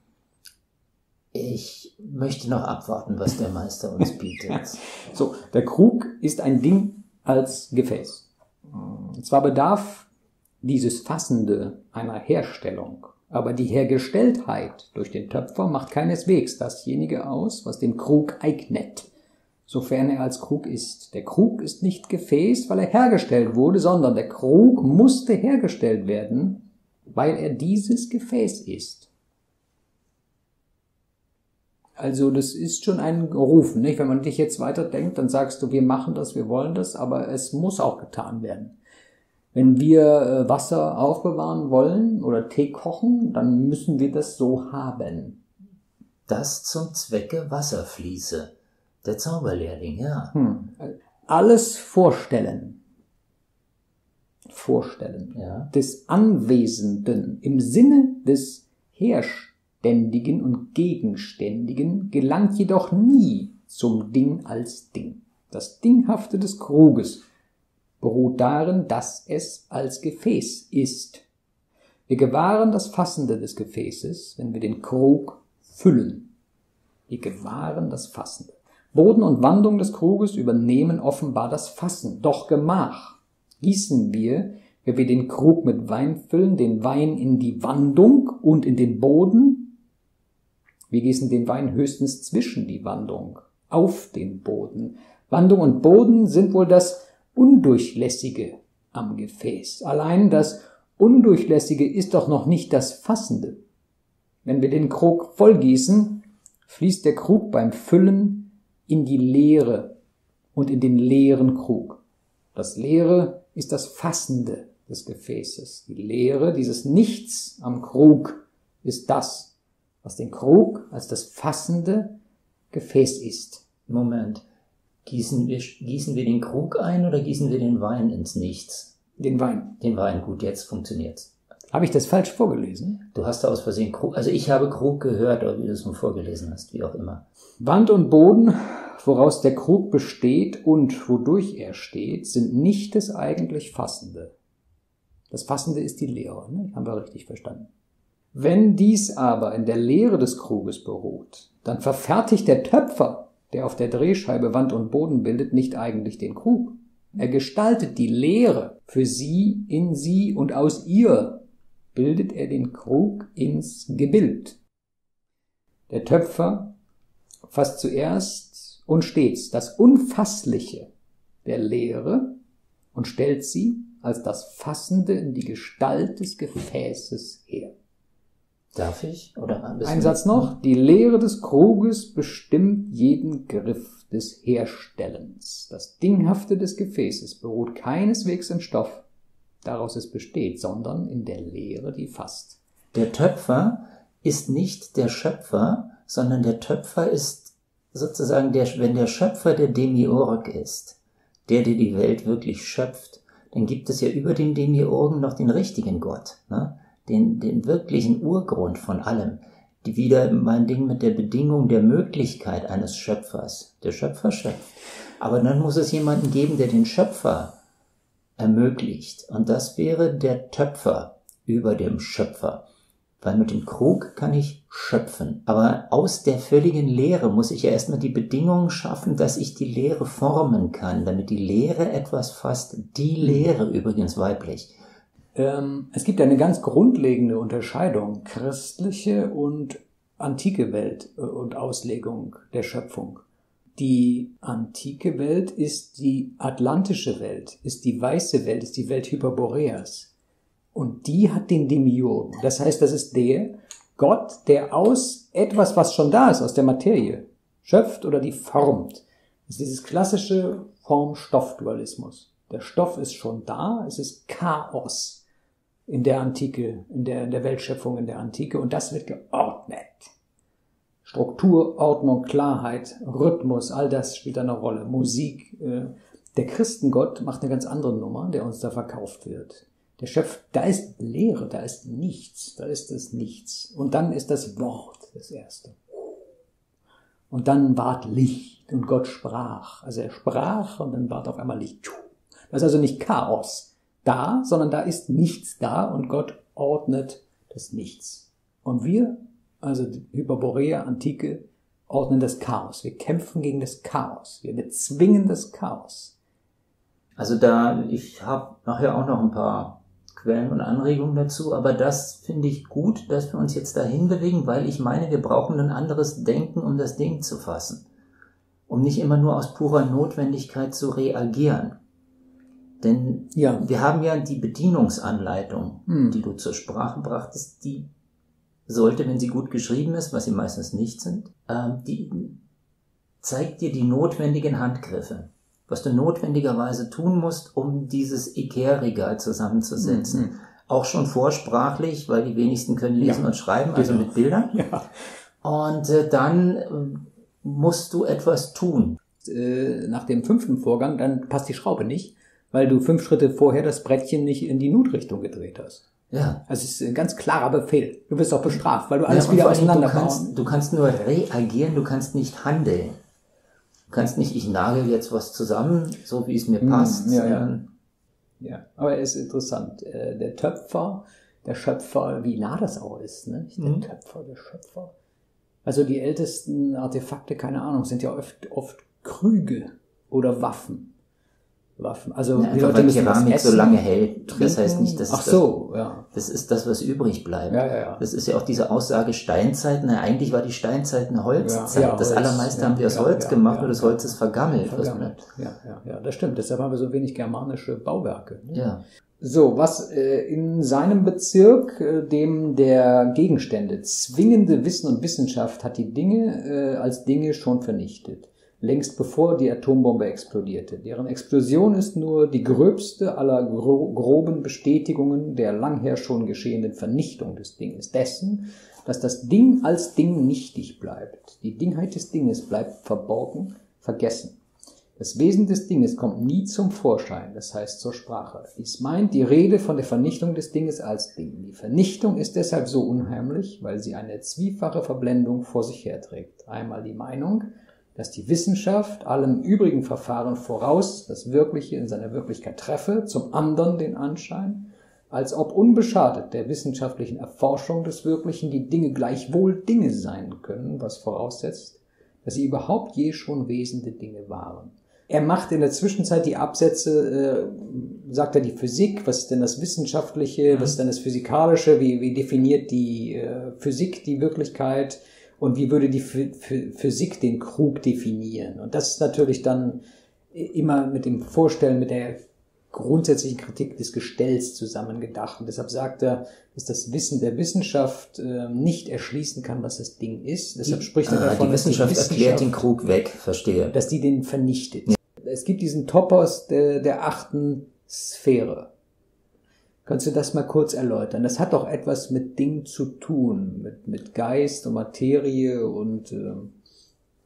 Speaker 2: Ich möchte noch abwarten, was der Meister uns bietet.
Speaker 3: So, der Krug ist ein Ding als Gefäß. Zwar bedarf dieses Fassende einer Herstellung, aber die Hergestelltheit durch den Töpfer macht keineswegs dasjenige aus, was den Krug eignet, sofern er als Krug ist. Der Krug ist nicht Gefäß, weil er hergestellt wurde, sondern der Krug musste hergestellt werden, weil er dieses Gefäß ist. Also das ist schon ein Rufen, nicht? Wenn man dich jetzt weiterdenkt, dann sagst du, wir machen das, wir wollen das, aber es muss auch getan werden. Wenn wir Wasser aufbewahren wollen oder Tee kochen, dann müssen wir das so haben.
Speaker 2: Das zum Zwecke Wasser fließe. Der Zauberlehrling, ja.
Speaker 3: Hm. Alles vorstellen. Vorstellen.
Speaker 2: Ja.
Speaker 3: Des Anwesenden im Sinne des Herständigen und Gegenständigen gelangt jedoch nie zum Ding als Ding. Das Dinghafte des Kruges beruht darin, dass es als Gefäß ist. Wir gewahren das Fassende des Gefäßes, wenn wir den Krug füllen. Wir gewahren das Fassende. Boden und Wandung des Kruges übernehmen offenbar das Fassen, doch Gemach. Gießen wir, wenn wir den Krug mit Wein füllen, den Wein in die Wandung und in den Boden? Wir gießen den Wein höchstens zwischen die Wandung, auf den Boden. Wandung und Boden sind wohl das Undurchlässige am Gefäß. Allein das Undurchlässige ist doch noch nicht das Fassende. Wenn wir den Krug vollgießen, fließt der Krug beim Füllen in die Leere und in den leeren Krug. Das Leere ist das Fassende des Gefäßes. Die Leere, dieses Nichts am Krug, ist das, was den Krug als das fassende Gefäß ist.
Speaker 2: Moment. Gießen wir, gießen wir den Krug ein oder gießen wir den Wein ins Nichts?
Speaker 3: Den Wein.
Speaker 2: Den Wein, gut, jetzt funktioniert's.
Speaker 3: Habe ich das falsch vorgelesen?
Speaker 2: Du hast da aus Versehen Krug, also ich habe Krug gehört, oder wie du es nur vorgelesen hast, wie auch immer.
Speaker 3: Wand und Boden, woraus der Krug besteht und wodurch er steht, sind nicht das eigentlich Fassende. Das Fassende ist die Leere, ne? Haben wir richtig verstanden. Wenn dies aber in der Leere des Kruges beruht, dann verfertigt der Töpfer, der auf der Drehscheibe Wand und Boden bildet, nicht eigentlich den Krug. Er gestaltet die Leere. Für sie, in sie und aus ihr bildet er den Krug ins Gebild. Der Töpfer fasst zuerst und stets das Unfassliche der Leere und stellt sie als das Fassende in die Gestalt des Gefäßes her.
Speaker 2: Darf ich? Oder
Speaker 3: Ein Satz noch. Die Leere des Kruges bestimmt jeden Griff des Herstellens. Das Dinghafte des Gefäßes beruht keineswegs im Stoff, daraus es besteht, sondern in der Leere, die fasst.
Speaker 2: Der Töpfer ist nicht der Schöpfer, sondern der Töpfer ist sozusagen, der, wenn der Schöpfer der Demiurg ist, der, der die Welt wirklich schöpft, dann gibt es ja über den Demiurgen noch den richtigen Gott, ne? den, den wirklichen Urgrund von allem. Die wieder mein Ding mit der Bedingung der Möglichkeit eines Schöpfers. Der Schöpfer schöpft. Aber dann muss es jemanden geben, der den Schöpfer ermöglicht. Und das wäre der Töpfer über dem Schöpfer. Weil mit dem Krug kann ich schöpfen. Aber aus der völligen Leere muss ich ja erstmal die Bedingungen schaffen, dass ich die Leere formen kann, damit die Leere etwas fasst. Die Leere übrigens weiblich.
Speaker 3: Ähm, es gibt eine ganz grundlegende Unterscheidung, christliche und antike Welt und Auslegung der Schöpfung. Die antike Welt ist die atlantische Welt, ist die weiße Welt, ist die Welt Hyperboreas. Und die hat den Demiurgen. Das heißt, das ist der Gott, der aus etwas, was schon da ist, aus der Materie, schöpft oder die formt. Das ist dieses klassische Form-Stoff-Dualismus. Der Stoff ist schon da, es ist Chaos in der Antike, in der, in der Weltschöpfung in der Antike, und das wird geordnet. Struktur, Ordnung, Klarheit, Rhythmus, all das spielt eine Rolle. Musik. Der Christengott macht eine ganz andere Nummer, der uns da verkauft wird. Der schöpft, da ist Leere, da ist nichts, da ist das Nichts. Und dann ist das Wort das Erste. Und dann ward Licht und Gott sprach. Also er sprach und dann ward auf einmal Licht. Das ist also nicht Chaos da, sondern da ist nichts da und Gott ordnet das Nichts. Und wir, also die Hyperborea, Antike, ordnen das Chaos. Wir kämpfen gegen das Chaos. Wir bezwingen das Chaos.
Speaker 2: Also da, ich habe nachher auch noch ein paar Quellen und Anregungen dazu, aber das finde ich gut, dass wir uns jetzt dahin bewegen, weil ich meine, wir brauchen ein anderes Denken, um das Ding zu fassen. Um nicht immer nur aus purer Notwendigkeit zu reagieren. Denn ja, wir haben ja die Bedienungsanleitung, hm. die du zur Sprache brachtest, die sollte, wenn sie gut geschrieben ist, was sie meistens nicht sind, äh, die zeigt dir die notwendigen Handgriffe, was du notwendigerweise tun musst, um dieses Ikea-Regal zusammenzusetzen. Mhm. Auch schon vorsprachlich, weil die wenigsten können lesen ja. und schreiben, also genau. mit Bildern. Ja. Und äh, dann äh, musst du etwas tun.
Speaker 3: Äh, nach dem fünften Vorgang, dann passt die Schraube nicht, weil du fünf Schritte vorher das Brettchen nicht in die Nutrichtung gedreht hast.
Speaker 2: Ja.
Speaker 3: Also es ist ein ganz klarer Befehl. Du wirst auch bestraft, weil du alles
Speaker 2: ja,
Speaker 3: wieder auseinander
Speaker 2: du kannst, du kannst nur reagieren, du kannst nicht handeln. Du kannst nicht, ich nagel jetzt was zusammen, so wie es mir passt.
Speaker 3: Ja, ja. ja, aber es ist interessant. Der Töpfer, der Schöpfer, wie nah das auch ist, ne? Der mhm. Töpfer, der Schöpfer. Also die ältesten Artefakte, keine Ahnung, sind ja oft, oft Krüge oder Waffen. Waffen. Also
Speaker 2: ja, die Leute müssen Keramik essen, so lange hält. Trinken. Das heißt nicht, dass
Speaker 3: Ach so,
Speaker 2: das,
Speaker 3: ja.
Speaker 2: das ist das, was übrig bleibt.
Speaker 3: Ja, ja, ja.
Speaker 2: Das ist ja auch diese Aussage Steinzeit. Na, eigentlich war die Steinzeit eine Holzzeit. Ja, ja, das Holz, allermeiste ja, haben wir aus Holz ja, gemacht ja, und das Holz ist vergammelt.
Speaker 3: vergammelt. Ja, ja, ja, das stimmt. Deshalb haben wir so wenig germanische Bauwerke. Ne?
Speaker 2: Ja.
Speaker 3: So, was äh, in seinem Bezirk, äh, dem der Gegenstände zwingende Wissen und Wissenschaft hat die Dinge äh, als Dinge schon vernichtet. Längst bevor die Atombombe explodierte. Deren Explosion ist nur die gröbste aller gro- groben Bestätigungen der langher schon geschehenen Vernichtung des Dinges. Dessen, dass das Ding als Ding nichtig bleibt. Die Dingheit des Dinges bleibt verborgen, vergessen. Das Wesen des Dinges kommt nie zum Vorschein, das heißt zur Sprache. Dies meint die Rede von der Vernichtung des Dinges als Ding. Die Vernichtung ist deshalb so unheimlich, weil sie eine zwiefache Verblendung vor sich herträgt. Einmal die Meinung, dass die Wissenschaft allem übrigen Verfahren voraus das Wirkliche in seiner Wirklichkeit treffe, zum anderen den Anschein, als ob unbeschadet der wissenschaftlichen Erforschung des Wirklichen die Dinge gleichwohl Dinge sein können, was voraussetzt, dass sie überhaupt je schon wesende Dinge waren. Er macht in der Zwischenzeit die Absätze, äh, sagt er die Physik, was ist denn das Wissenschaftliche, was ist denn das Physikalische, wie, wie definiert die äh, Physik die Wirklichkeit, und wie würde die Physik den Krug definieren? Und das ist natürlich dann immer mit dem Vorstellen, mit der grundsätzlichen Kritik des Gestells zusammengedacht. Und deshalb sagt er, dass das Wissen der Wissenschaft äh, nicht erschließen kann, was das Ding ist. Deshalb spricht er
Speaker 2: ah,
Speaker 3: davon,
Speaker 2: die Wissenschaft, dass die Wissenschaft erklärt den Krug weg, verstehe.
Speaker 3: Dass die den vernichtet. Ja. Es gibt diesen Topos der, der achten Sphäre. Kannst du das mal kurz erläutern? Das hat doch etwas mit Ding zu tun, mit, mit Geist und Materie und... Ähm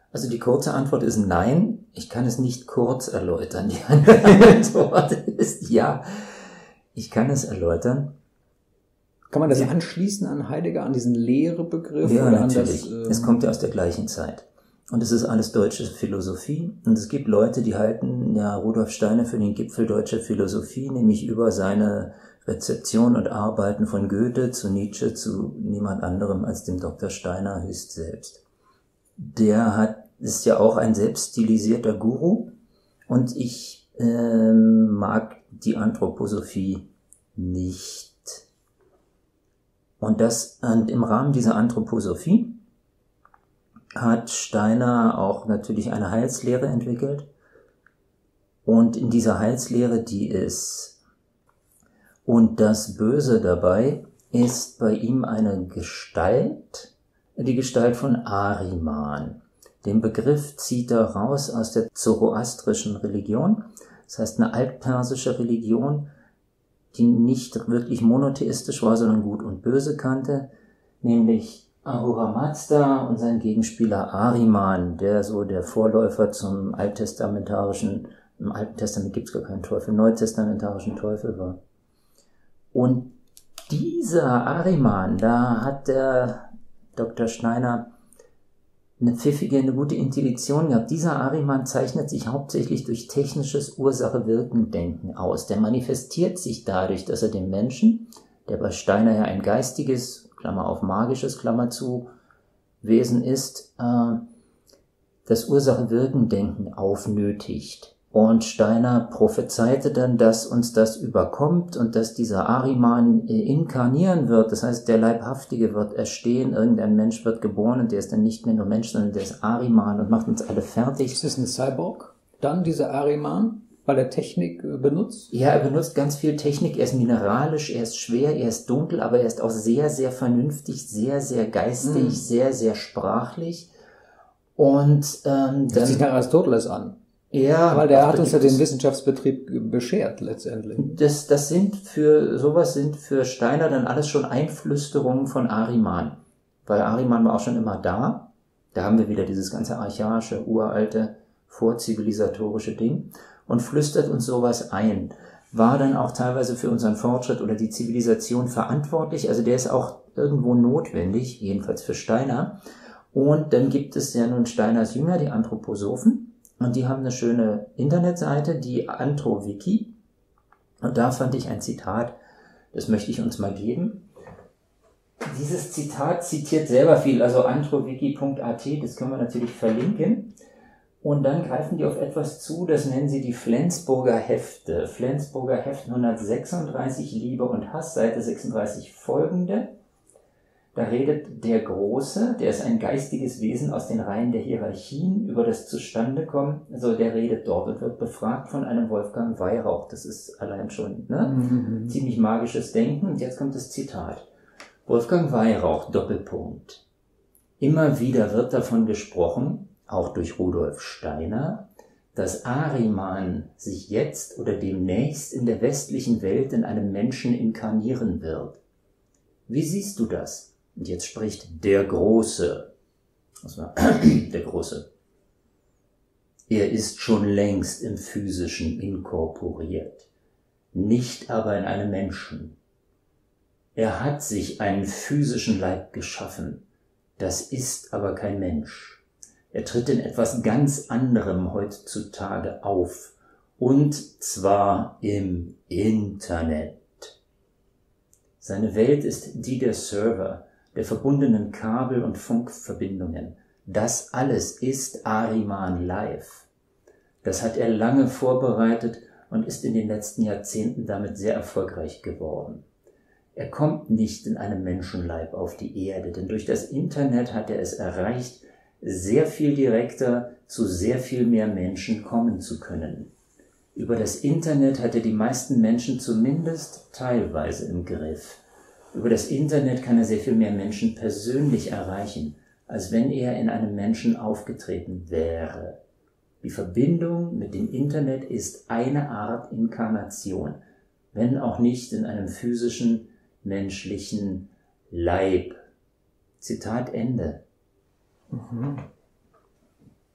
Speaker 2: Also die kurze Antwort ist nein, ich kann es nicht kurz erläutern. Die Antwort ist ja, ich kann es erläutern.
Speaker 3: Kann man das
Speaker 2: Ja.
Speaker 3: anschließen an Heidegger, an diesen Lehrebegriff?
Speaker 2: Ja,
Speaker 3: oder
Speaker 2: natürlich.
Speaker 3: An das, ähm
Speaker 2: es kommt ja aus der gleichen Zeit. Und es ist alles deutsche Philosophie. Und es gibt Leute, die halten ja Rudolf Steiner für den Gipfel deutscher Philosophie, nämlich über seine Rezeption und Arbeiten von Goethe zu Nietzsche zu niemand anderem als dem Doktor Steiner höchst selbst. Der hat, ist ja auch ein selbst stilisierter Guru. Und ich ähm, mag die Anthroposophie nicht. Und das, und im Rahmen dieser Anthroposophie hat Steiner auch natürlich eine Heilslehre entwickelt. Und in dieser Heilslehre, die ist, und das Böse dabei ist bei ihm eine Gestalt, die Gestalt von Ahriman. Den Begriff zieht er raus aus der zoroastrischen Religion, das heißt eine altpersische Religion, die nicht wirklich monotheistisch war, sondern Gut und Böse kannte, nämlich Ahura Mazda und sein Gegenspieler Ahriman, der so der Vorläufer zum alttestamentarischen, im Alten Testament gibt es gar keinen Teufel, neutestamentarischen Teufel war. Und dieser Ahriman, da hat der Doktor Steiner eine pfiffige, eine gute Intuition gehabt. Dieser Ahriman zeichnet sich hauptsächlich durch technisches Ursache-Wirken-Denken aus. Der manifestiert sich dadurch, dass er dem Menschen, der bei Steiner ja ein geistiges, Klammer auf magisches, Klammer zu, Wesen ist, äh, das Ursache-Wirken-Denken aufnötigt. Und Steiner prophezeite dann, dass uns das überkommt und dass dieser Ahriman äh, inkarnieren wird. Das heißt, der Leibhaftige wird erstehen, irgendein Mensch wird geboren und der ist dann nicht mehr nur Mensch, sondern der ist Ahriman und macht uns alle fertig.
Speaker 3: Ist es ein Cyborg? Dann dieser Ahriman, weil er Technik äh, benutzt?
Speaker 2: Ja, er benutzt ganz viel Technik. Er ist mineralisch, er ist schwer, er ist dunkel, aber er ist auch sehr, sehr vernünftig, sehr, sehr geistig,
Speaker 3: Mhm.
Speaker 2: sehr, sehr sprachlich. Und ähm,
Speaker 3: Das sieht
Speaker 2: dann...
Speaker 3: nach Aristoteles an.
Speaker 2: Ja,
Speaker 3: Weil der
Speaker 2: auch
Speaker 3: hat
Speaker 2: da
Speaker 3: uns ja
Speaker 2: gibt
Speaker 3: den
Speaker 2: es-
Speaker 3: Wissenschaftsbetrieb beschert, letztendlich.
Speaker 2: Das, das sind für, sowas sind für Steiner dann alles schon Einflüsterungen von Ahriman. Weil Ahriman war auch schon immer da. Da haben wir wieder dieses ganze archaische, uralte, vorzivilisatorische Ding und flüstert uns sowas ein. War dann auch teilweise für unseren Fortschritt oder die Zivilisation verantwortlich. Also der ist auch irgendwo notwendig, jedenfalls für Steiner. Und dann gibt es ja nun Steiners Jünger, die Anthroposophen. Und die haben eine schöne Internetseite, die AnthroWiki. Und da fand ich ein Zitat, das möchte ich uns mal geben. Dieses Zitat zitiert selber viel, also anthrowiki punkt a t, das können wir natürlich verlinken. Und dann greifen die auf etwas zu, das nennen sie die Flensburger Hefte. Flensburger Heft hundertsechsunddreißig, Liebe und Hass, Seite sechsunddreißig folgende. Da redet der Große, der ist ein geistiges Wesen aus den Reihen der Hierarchien, über das Zustandekommen, also der redet dort und wird befragt von einem Wolfgang Weyrauch. Das ist allein schon ne?
Speaker 3: Mhm.
Speaker 2: ziemlich magisches Denken. Und jetzt kommt das Zitat. Wolfgang Weyrauch, Doppelpunkt. Immer wieder wird davon gesprochen, auch durch Rudolf Steiner, dass Ahriman sich jetzt oder demnächst in der westlichen Welt in einem Menschen inkarnieren wird. Wie siehst du das? Und jetzt spricht der Große. Das war der Große. Er ist schon längst im Physischen inkorporiert, nicht aber in einem Menschen. Er hat sich einen physischen Leib geschaffen, das ist aber kein Mensch. Er tritt in etwas ganz anderem heutzutage auf, und zwar im Internet. Seine Welt ist die der Server, der verbundenen Kabel- und Funkverbindungen. Das alles ist Ahriman live. Das hat er lange vorbereitet und ist in den letzten Jahrzehnten damit sehr erfolgreich geworden. Er kommt nicht in einem Menschenleib auf die Erde, denn durch das Internet hat er es erreicht, sehr viel direkter zu sehr viel mehr Menschen kommen zu können. Über das Internet hat er die meisten Menschen zumindest teilweise im Griff. Über das Internet kann er sehr viel mehr Menschen persönlich erreichen, als wenn er in einem Menschen aufgetreten wäre. Die Verbindung mit dem Internet ist eine Art Inkarnation, wenn auch nicht in einem physischen, menschlichen Leib. Zitat Ende.
Speaker 3: Mhm.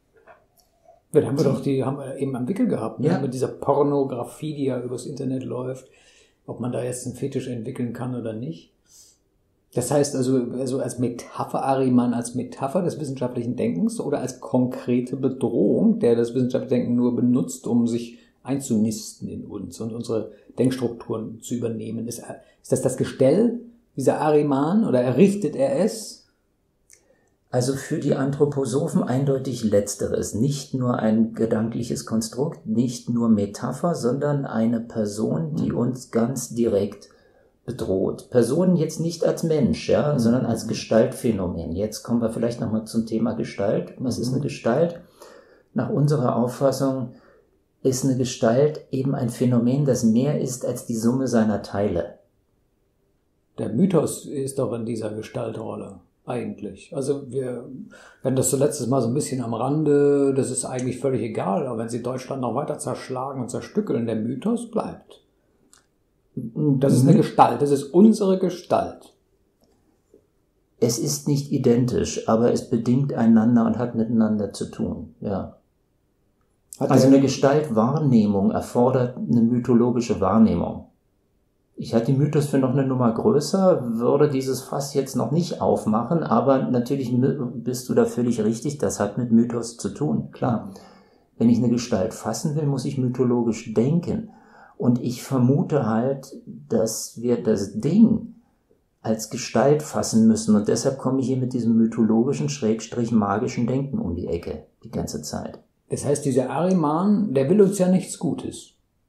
Speaker 3: Ja, da haben wir doch die, haben wir eben am Wickel gehabt, ne?
Speaker 2: Ja.
Speaker 3: Mit dieser Pornografie, die ja übers Internet läuft, ob man da jetzt einen Fetisch entwickeln kann oder nicht. Das heißt also, also als Metapher, Ahriman als Metapher des wissenschaftlichen Denkens oder als konkrete Bedrohung, der das wissenschaftliche Denken nur benutzt, um sich einzunisten in uns und unsere Denkstrukturen zu übernehmen. Ist, ist das das Gestell, dieser Ahriman, oder errichtet er es?
Speaker 2: Also für die Anthroposophen eindeutig Letzteres. Nicht nur ein gedankliches Konstrukt, nicht nur Metapher, sondern eine Person, die uns ganz direkt bedroht. Personen jetzt nicht als Mensch, ja, sondern als Gestaltphänomen. Jetzt kommen wir vielleicht nochmal zum Thema Gestalt. Was ist eine Gestalt? Nach unserer Auffassung ist eine Gestalt eben ein Phänomen, das mehr ist als die Summe seiner Teile.
Speaker 3: Der Mythos ist doch in dieser Gestaltrolle. Eigentlich. Also wir werden das so letztes Mal so ein bisschen am Rande, das ist eigentlich völlig egal, aber wenn sie Deutschland noch weiter zerschlagen und zerstückeln, der Mythos bleibt. Das ist eine Gestalt, das ist unsere Gestalt.
Speaker 2: Es ist nicht identisch, aber es bedingt einander und hat miteinander zu tun, ja.
Speaker 3: Hat
Speaker 2: Also
Speaker 3: der-
Speaker 2: eine Gestaltwahrnehmung erfordert eine mythologische Wahrnehmung. Ich halte die Mythos für noch eine Nummer größer, würde dieses Fass jetzt noch nicht aufmachen, aber natürlich bist du da völlig richtig, das hat mit Mythos zu tun, klar. Wenn ich eine Gestalt fassen will, muss ich mythologisch denken. Und ich vermute halt, dass wir das Ding als Gestalt fassen müssen und deshalb komme ich hier mit diesem mythologischen, schrägstrich magischen Denken um die Ecke, die ganze Zeit.
Speaker 3: Das heißt, dieser Ahriman, der will uns ja nichts Gutes.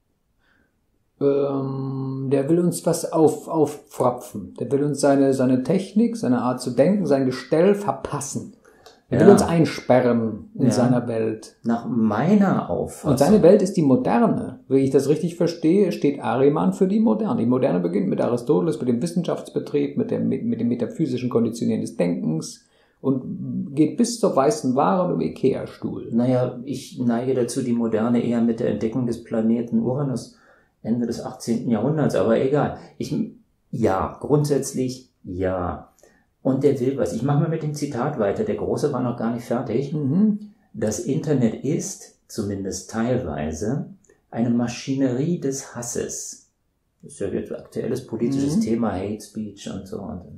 Speaker 3: Ähm, der will uns was auf, auffropfen. Der will uns seine, seine Technik, seine Art zu denken, sein Gestell verpassen. Er will
Speaker 2: Ja.
Speaker 3: uns einsperren in
Speaker 2: Ja.
Speaker 3: seiner Welt.
Speaker 2: Nach meiner Auffassung.
Speaker 3: Und seine Welt ist die Moderne. Wenn ich das richtig verstehe, steht Ahriman für die Moderne. Die Moderne beginnt mit Aristoteles, mit dem Wissenschaftsbetrieb, mit dem, mit, mit dem metaphysischen Konditionieren des Denkens und geht bis zur weißen Ware und dem Ikea-Stuhl.
Speaker 2: Naja, ich neige dazu, die Moderne eher mit der Entdeckung des Planeten Uranus Ende des achtzehnten Jahrhunderts, aber egal. Ich, ja, grundsätzlich ja. Und der will was. Ich mache mal mit dem Zitat weiter. Der Große war noch gar nicht fertig.
Speaker 3: Mhm.
Speaker 2: Das Internet ist, zumindest teilweise, eine Maschinerie des Hasses. Das ist ja jetzt ein aktuelles politisches
Speaker 3: Mhm.
Speaker 2: Thema, Hate Speech und so. Und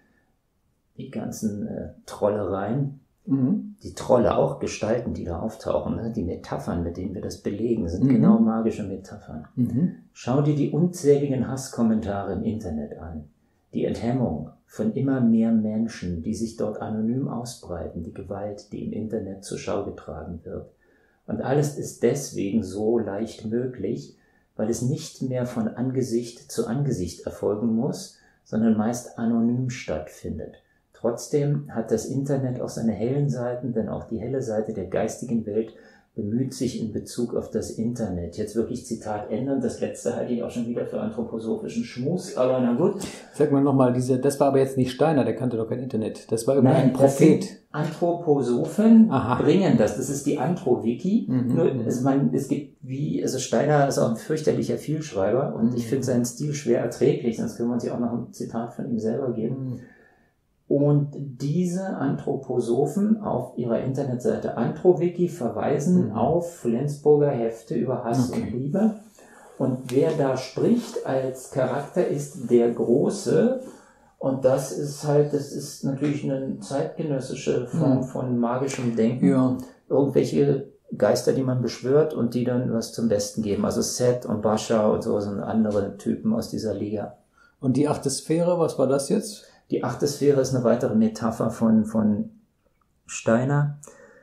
Speaker 2: die ganzen äh, Trollereien.
Speaker 3: Mhm.
Speaker 2: Die Trolle, auch Gestalten, die da auftauchen, ne? Die Metaphern, mit denen wir das belegen, sind
Speaker 3: Mhm.
Speaker 2: genau magische Metaphern.
Speaker 3: Mhm.
Speaker 2: Schau dir die unzähligen Hasskommentare im Internet an. Die Enthemmung von immer mehr Menschen, die sich dort anonym ausbreiten, die Gewalt, die im Internet zur Schau getragen wird. Und alles ist deswegen so leicht möglich, weil es nicht mehr von Angesicht zu Angesicht erfolgen muss, sondern meist anonym stattfindet. Trotzdem hat das Internet auch seine hellen Seiten, denn auch die helle Seite der geistigen Welt bemüht sich in Bezug auf das Internet. Jetzt wirklich Zitat ändern, das letzte halte ich auch schon wieder für anthroposophischen Schmus, aber na gut.
Speaker 3: Sag mal nochmal, diese, das war aber jetzt nicht Steiner, der kannte doch kein Internet. Das war irgendwie
Speaker 2: Nein,
Speaker 3: ein Prophet.
Speaker 2: das sind Anthroposophen
Speaker 3: Aha.
Speaker 2: bringen das. Das ist die Antro-Wiki.
Speaker 3: Mhm.
Speaker 2: Nur, es, man, es gibt wie, also Steiner ist auch ein fürchterlicher Vielschreiber und
Speaker 3: Mhm.
Speaker 2: ich finde seinen Stil schwer erträglich, sonst können wir uns ja auch noch ein Zitat von ihm selber geben.
Speaker 3: Mhm.
Speaker 2: Und diese Anthroposophen auf ihrer Internetseite AnthroWiki verweisen
Speaker 3: Mhm.
Speaker 2: auf Flensburger Hefte über Hass
Speaker 3: Okay.
Speaker 2: und Liebe. Und wer da spricht als Charakter ist der Große. Und das ist halt, das ist natürlich eine zeitgenössische Form
Speaker 3: Mhm.
Speaker 2: von magischem Denken.
Speaker 3: Ja.
Speaker 2: Irgendwelche Geister, die man beschwört und die dann was zum Besten geben. Also Seth und Bascha und so sind andere Typen aus dieser Liga.
Speaker 3: Und die achte Sphäre, was war das jetzt?
Speaker 2: Die achte Sphäre ist eine weitere Metapher von, von Steiner,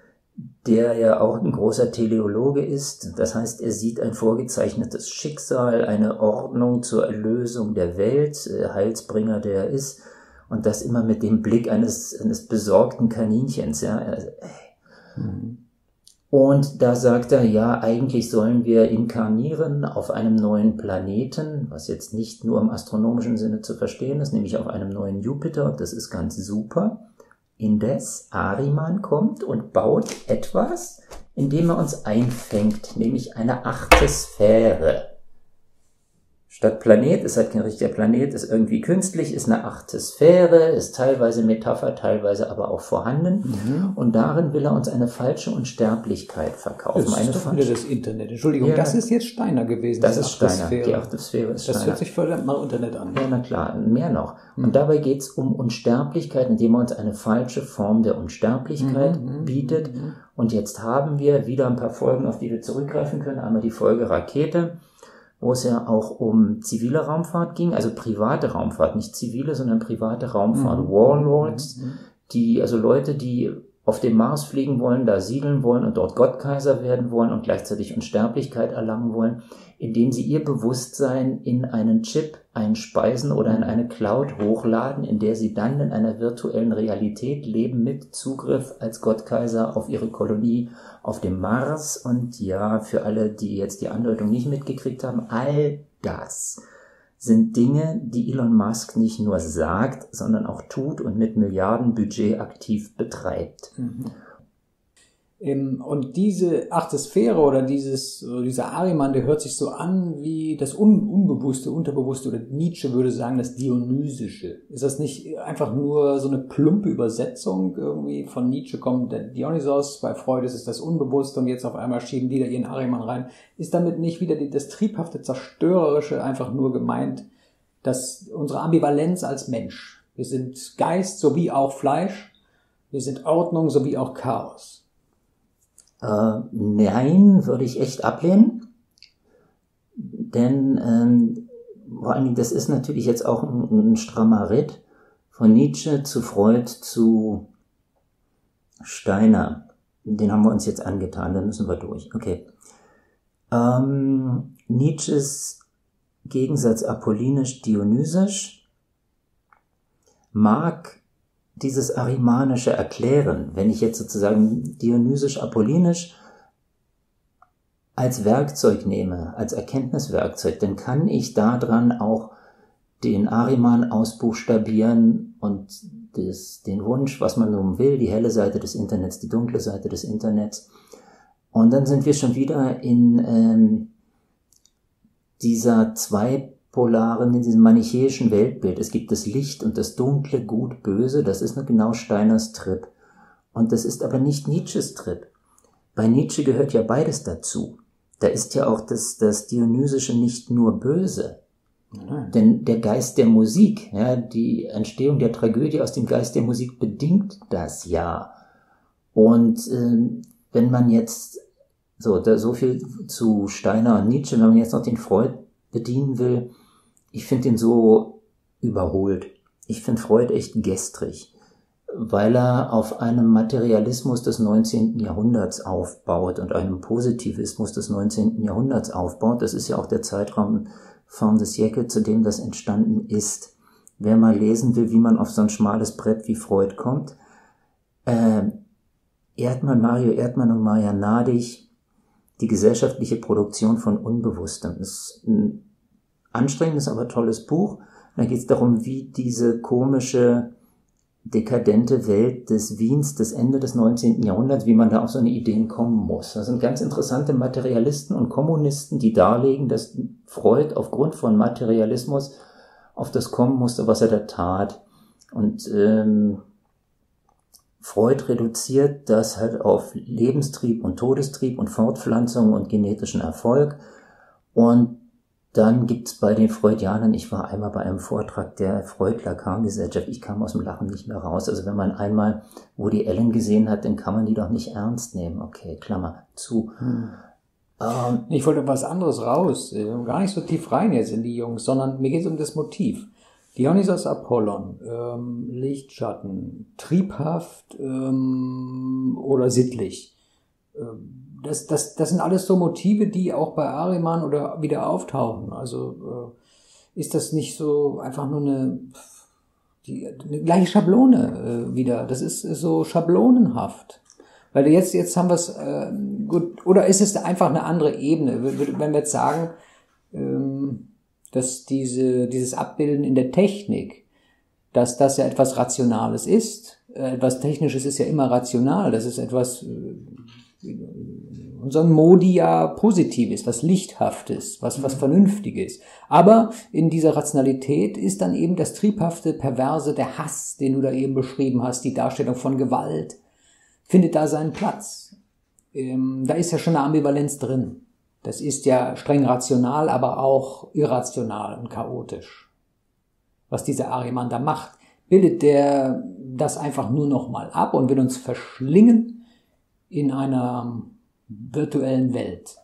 Speaker 2: der ja auch ein großer Teleologe ist. Das heißt, er sieht ein vorgezeichnetes Schicksal, eine Ordnung zur Erlösung der Welt, äh, Heilsbringer, der er ist. Und das immer mit dem Blick eines, eines besorgten Kaninchens. Ja. Also, äh.
Speaker 3: Mhm.
Speaker 2: Und da sagt er, ja, eigentlich sollen wir inkarnieren auf einem neuen Planeten, was jetzt nicht nur im astronomischen Sinne zu verstehen ist, nämlich auf einem neuen Jupiter, und das ist ganz super. Indes Ahriman kommt und baut etwas, in dem er uns einfängt, nämlich eine achte Sphäre. Statt Planet ist halt kein richtiger Planet, ist irgendwie künstlich, ist eine achte Sphäre, ist teilweise Metapher, teilweise aber auch vorhanden. Mhm. Und darin will er uns eine falsche Unsterblichkeit verkaufen.
Speaker 3: Das ist
Speaker 2: eine
Speaker 3: doch
Speaker 2: falsche...
Speaker 3: wieder das Internet. Entschuldigung, ja, das ist jetzt Steiner gewesen.
Speaker 2: Das ist Steiner, Sphäre. Die achte Sphäre ist Steiner.
Speaker 3: Das hört sich verdammt mal Internet an.
Speaker 2: Ja, na klar, mehr noch. Mhm. Und dabei geht es um Unsterblichkeit, indem er uns eine falsche Form der Unsterblichkeit mhm. bietet. Mhm. Und jetzt haben wir wieder ein paar Folgen, auf die wir zurückgreifen können. Einmal die Folge Rakete, wo es ja auch um zivile Raumfahrt ging, also private Raumfahrt, nicht zivile, sondern private Raumfahrt. Mhm. Warlords, die, also Leute, die auf dem Mars fliegen wollen, da siedeln wollen und dort Gottkaiser werden wollen und gleichzeitig Unsterblichkeit erlangen wollen, indem sie ihr Bewusstsein in einen Chip einspeisen oder in eine Cloud hochladen, in der sie dann in einer virtuellen Realität leben mit Zugriff als Gottkaiser auf ihre Kolonie auf dem Mars. Und ja, für alle, die jetzt die Andeutung nicht mitgekriegt haben, all das sind Dinge, die Elon Musk nicht nur sagt, sondern auch tut und mit Milliardenbudget aktiv betreibt.
Speaker 3: Mhm. Und diese achte Sphäre oder dieses, dieser Ahriman, der hört sich so an wie das Un- Unbewusste, Unterbewusste, oder Nietzsche würde sagen, das Dionysische. Ist das nicht einfach nur so eine plumpe Übersetzung irgendwie? Von Nietzsche kommt der Dionysos, bei Freud ist es das Unbewusste und jetzt auf einmal schieben die da ihren Ahriman rein. Ist damit nicht wieder die, das triebhafte, zerstörerische einfach nur gemeint, dass unsere Ambivalenz als Mensch, wir sind Geist sowie auch Fleisch, wir sind Ordnung sowie auch Chaos?
Speaker 2: Äh, nein, würde ich echt ablehnen, denn ähm, vor allen Dingen, das ist natürlich jetzt auch ein, ein strammer Ritt von Nietzsche zu Freud zu Steiner. Den haben wir uns jetzt angetan, da müssen wir durch. Okay. Ähm, Nietzsches Gegensatz apollinisch-dionysisch mag dieses Ahrimanische erklären, wenn ich jetzt sozusagen dionysisch-apollinisch als Werkzeug nehme, als Erkenntniswerkzeug, dann kann ich daran auch den Ahriman ausbuchstabieren und das, den Wunsch, was man nun will, die helle Seite des Internets, die dunkle Seite des Internets. Und dann sind wir schon wieder in ähm, dieser zwei polaren, in diesem manichäischen Weltbild. Es gibt das Licht und das Dunkle, Gut, Böse, das ist genau Steiners Trip. Und das ist aber nicht Nietzsches Trip. Bei Nietzsche gehört ja beides dazu. Da ist ja auch das, das Dionysische nicht nur böse. Nein. Denn der Geist der Musik, ja, die Entstehung der Tragödie aus dem Geist der Musik bedingt das ja. Und äh, wenn man jetzt, so, da, so viel zu Steiner und Nietzsche, wenn man jetzt noch den Freud bedienen will, ich finde ihn so überholt. Ich finde Freud echt gestrig, weil er auf einem Materialismus des neunzehnten Jahrhunderts aufbaut und einem Positivismus des neunzehnten Jahrhunderts aufbaut. Das ist ja auch der Zeitraum fin de siècle, zu dem das entstanden ist. Wer mal lesen will, wie man auf so ein schmales Brett wie Freud kommt, äh, Erdmann, Mario Erdmann und Maja Nadig, die gesellschaftliche Produktion von Unbewusstem. Das ist ein anstrengendes, aber tolles Buch. Da geht es darum, wie diese komische, dekadente Welt des Wiens des Ende des neunzehnten Jahrhunderts, wie man da auf so eine Ideen kommen muss. Das sind ganz interessante Materialisten und Kommunisten, die darlegen, dass Freud aufgrund von Materialismus auf das kommen musste, was er da tat. Und ähm, Freud reduziert das halt auf Lebenstrieb und Todestrieb und Fortpflanzung und genetischen Erfolg. Und dann gibt's bei den Freudianern, ich war einmal bei einem Vortrag der Freud-Lacan-Gesellschaft, ich kam aus dem Lachen nicht mehr raus. Also wenn man einmal Woody Allen gesehen hat, dann kann man die doch nicht ernst nehmen. Okay, Klammer zu.
Speaker 3: Hm. Ähm, ich wollte was anderes raus, gar nicht so tief rein jetzt in die Jungs, sondern mir geht's um das Motiv. Dionysos Apollon, ähm, Lichtschatten, triebhaft ähm, oder sittlich. Ähm, Das, das, das sind alles so Motive, die auch bei Ahriman oder wieder auftauchen. Also äh, ist das nicht so einfach nur eine, die, eine gleiche Schablone äh, wieder? Das ist so schablonenhaft. Weil jetzt, jetzt haben wir es, äh, gut, oder ist es einfach eine andere Ebene? Wenn wir jetzt sagen, ähm, dass diese, dieses Abbilden in der Technik, dass das ja etwas Rationales ist. Äh, etwas Technisches ist ja immer rational. Das ist etwas... Äh, unseren Modi ja positiv ist, was Lichthaftes, was, was Vernünftiges. Aber in dieser Rationalität ist dann eben das Triebhafte, Perverse, der Hass, den du da eben beschrieben hast, die Darstellung von Gewalt, findet da seinen Platz. Ähm, da ist ja schon eine Ambivalenz drin. Das ist ja streng rational, aber auch irrational und chaotisch. Was dieser Ahriman da macht, bildet der das einfach nur noch mal ab und will uns verschlingen in einer virtuellen Welt.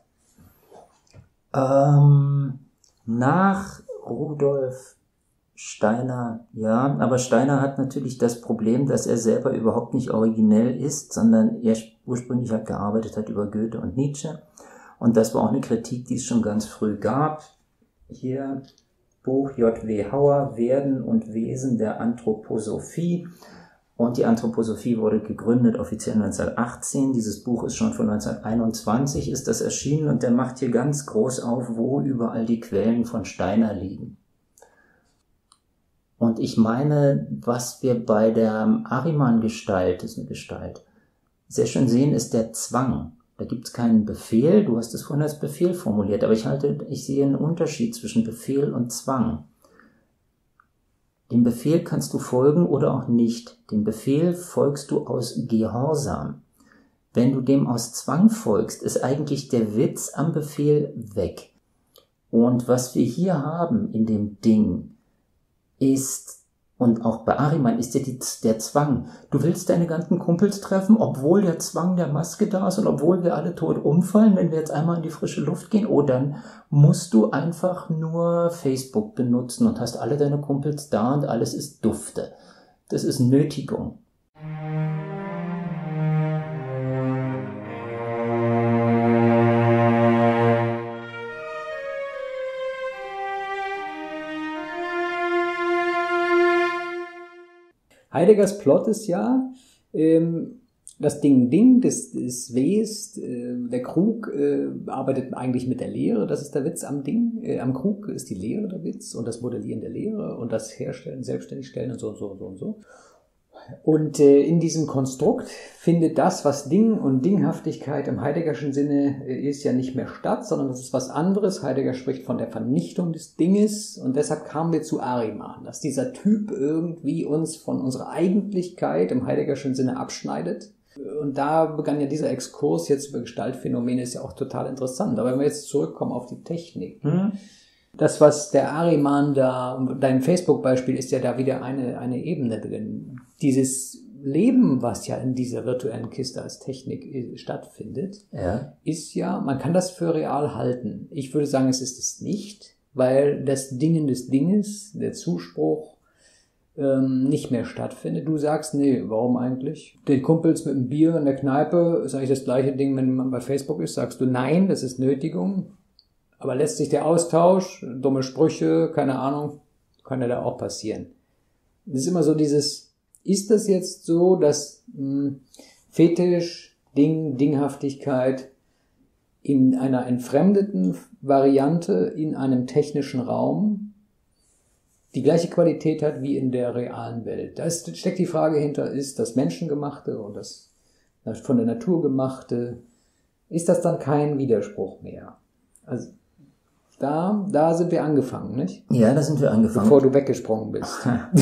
Speaker 2: Ähm, nach Rudolf Steiner, ja, aber Steiner hat natürlich das Problem, dass er selber überhaupt nicht originell ist, sondern er ursprünglich halt gearbeitet hat über Goethe und Nietzsche. Und das war auch eine Kritik, die es schon ganz früh gab. Hier Buch J W Hauer, Werden und Wesen der Anthroposophie. Und die Anthroposophie wurde gegründet offiziell neunzehnhundertachtzehn. Dieses Buch ist schon von neunzehnhunderteinundzwanzig ist das erschienen und der macht hier ganz groß auf, wo überall die Quellen von Steiner liegen. Und ich meine, was wir bei der Ahriman-Gestalt, das ist eine Gestalt, sehr schön sehen, ist der Zwang. Da gibt es keinen Befehl, du hast es vorhin als Befehl formuliert, aber ich halte, ich sehe einen Unterschied zwischen Befehl und Zwang. Dem Befehl kannst du folgen oder auch nicht. Dem Befehl folgst du aus Gehorsam. Wenn du dem aus Zwang folgst, ist eigentlich der Witz am Befehl weg. Und was wir hier haben in dem Ding ist, und auch bei Ahriman ist ja die, der Zwang. Du willst deine ganzen Kumpels treffen, obwohl der Zwang der Maske da ist und obwohl wir alle tot umfallen, wenn wir jetzt einmal in die frische Luft gehen. Oh, dann musst du einfach nur Facebook benutzen und hast alle deine Kumpels da und alles ist dufte. Das ist Nötigung.
Speaker 3: Heideggers Plot ist ja, ähm, das Ding Ding des, des Ws, äh, der Krug äh, arbeitet eigentlich mit der Lehre, das ist der Witz am Ding, äh, am Krug ist die Lehre der Witz und das Modellieren der Lehre und das Herstellen, Selbstständigstellen und so und so und so und so. Und äh, in diesem Konstrukt findet das, was Ding und Dinghaftigkeit im Heideggerschen Sinne äh, ist, ja nicht mehr statt, sondern das ist was anderes. Heidegger spricht von der Vernichtung des Dinges und deshalb kamen wir zu Ahriman, dass dieser Typ irgendwie uns von unserer Eigentlichkeit im Heideggerschen Sinne abschneidet. Und da begann ja dieser Exkurs jetzt über Gestaltphänomene, ist ja auch total interessant. Aber wenn wir jetzt zurückkommen auf die Technik, hm. Das, was der Ahriman da, dein Facebook-Beispiel ist ja da wieder eine, eine Ebene drin. Dieses Leben, was ja in dieser virtuellen Kiste als Technik stattfindet, ja. ist ja, man kann das für real halten. Ich würde sagen, es ist es nicht, weil das Dingen des Dinges, der Zuspruch, ähm, nicht mehr stattfindet. Du sagst, nee, warum eigentlich? Den Kumpels mit dem Bier in der Kneipe ist eigentlich das gleiche Ding, wenn man bei Facebook ist. Sagst du, nein, das ist Nötigung. Aber lässt sich der Austausch, dumme Sprüche, keine Ahnung, kann ja da auch passieren. Es ist immer so dieses, ist das jetzt so, dass mh, Fetisch, Ding, Dinghaftigkeit in einer entfremdeten Variante in einem technischen Raum die gleiche Qualität hat wie in der realen Welt? Da ist, steckt die Frage hinter, ist das Menschengemachte und das von der Natur gemachte, ist das dann kein Widerspruch mehr? Also Da, da sind wir angefangen, nicht?
Speaker 2: Ja, da sind wir angefangen.
Speaker 3: Bevor du weggesprungen bist.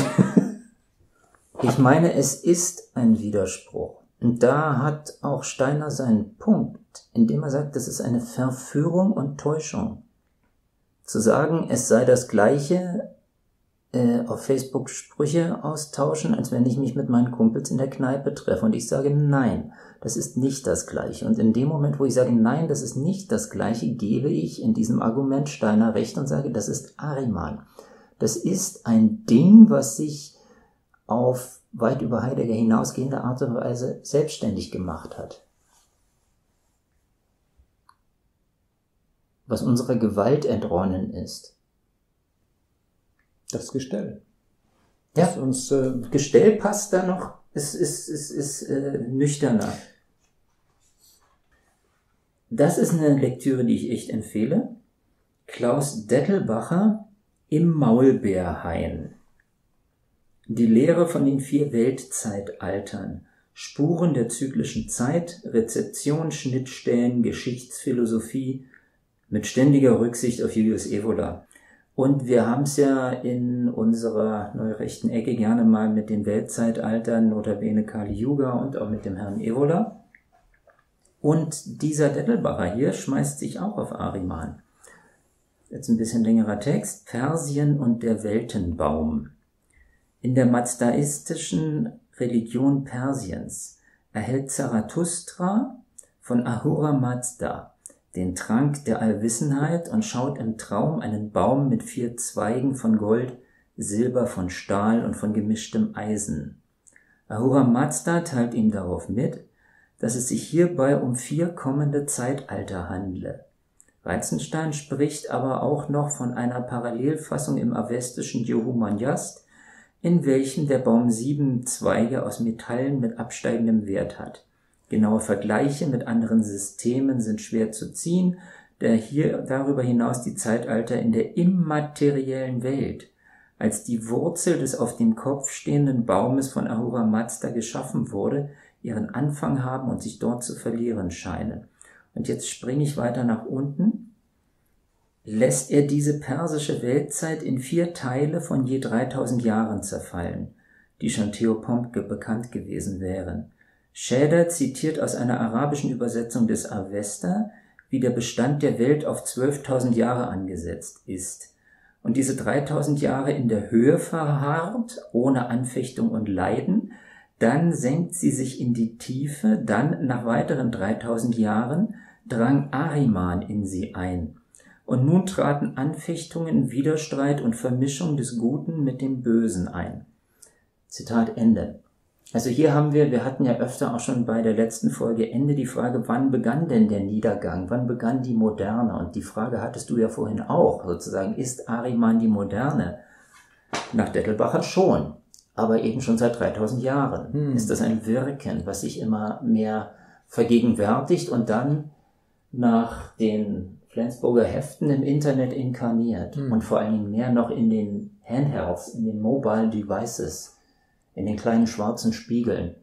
Speaker 2: Ich meine, es ist ein Widerspruch. Und da hat auch Steiner seinen Punkt, indem er sagt, das ist eine Verführung und Täuschung. Zu sagen, es sei das Gleiche, äh, auf Facebook Sprüche austauschen, als wenn ich mich mit meinen Kumpels in der Kneipe treffe. Und ich sage, nein, das ist nicht das Gleiche. Und in dem Moment, wo ich sage, nein, das ist nicht das Gleiche, gebe ich in diesem Argument Steiner recht und sage, das ist Ahriman. Das ist ein Ding, was sich auf weit über Heidegger hinausgehende Art und Weise selbstständig gemacht hat. Was unserer Gewalt entronnen ist.
Speaker 3: Das Gestell.
Speaker 2: Ja,
Speaker 3: das uns, äh,
Speaker 2: Gestell passt da noch, ist, ist, ist, ist äh, nüchterner. Das ist eine Lektüre, die ich echt empfehle. Klaus Dettelbacher im Maulbeerhain. Die Lehre von den vier Weltzeitaltern. Spuren der zyklischen Zeit, Rezeption, Schnittstellen, Geschichtsphilosophie mit ständiger Rücksicht auf Julius Evola. Und wir haben es ja in unserer neurechten Ecke gerne mal mit den Weltzeitaltern, notabene Kali Yuga und auch mit dem Herrn Evola. Und dieser Dettelbacher hier schmeißt sich auch auf Ahriman. Jetzt ein bisschen längerer Text. Persien und der Weltenbaum. In der mazdaistischen Religion Persiens erhält Zarathustra von Ahura Mazda den Trank der Allwissenheit und schaut im Traum einen Baum mit vier Zweigen von Gold, Silber, von Stahl und von gemischtem Eisen. Ahura Mazda teilt ihm darauf mit, dass es sich hierbei um vier kommende Zeitalter handle. Weizenstein spricht aber auch noch von einer Parallelfassung im avestischen Yohumanjast, in welchem der Baum sieben Zweige aus Metallen mit absteigendem Wert hat. Genaue Vergleiche mit anderen Systemen sind schwer zu ziehen, da hier darüber hinaus die Zeitalter in der immateriellen Welt als die Wurzel des auf dem Kopf stehenden Baumes von Ahura Mazda geschaffen wurde, ihren Anfang haben und sich dort zu verlieren scheinen. Und jetzt springe ich weiter nach unten. Lässt er diese persische Weltzeit in vier Teile von je dreitausend Jahren zerfallen, die schon Theopomp bekannt gewesen wären. Schäder zitiert aus einer arabischen Übersetzung des Avesta, wie der Bestand der Welt auf zwölftausend Jahre angesetzt ist und diese dreitausend Jahre in der Höhe verharrt, ohne Anfechtung und Leiden, dann senkt sie sich in die Tiefe, dann nach weiteren dreitausend Jahren drang Ahriman in sie ein. Und nun traten Anfechtungen, Widerstreit und Vermischung des Guten mit dem Bösen ein. Zitat Ende. Also hier haben wir, wir hatten ja öfter auch schon bei der letzten Folge Ende die Frage, wann begann denn der Niedergang, wann begann die Moderne? Und die Frage hattest du ja vorhin auch, sozusagen, ist Ahriman die Moderne? Nach Dettelbacher schon, aber eben schon seit dreitausend Jahren. Hm. Ist das ein Wirken, was sich immer mehr vergegenwärtigt und dann nach den Flensburger Heften im Internet inkarniert hm. und vor allen Dingen mehr noch in den Handhelds, in den Mobile Devices, in den kleinen schwarzen Spiegeln.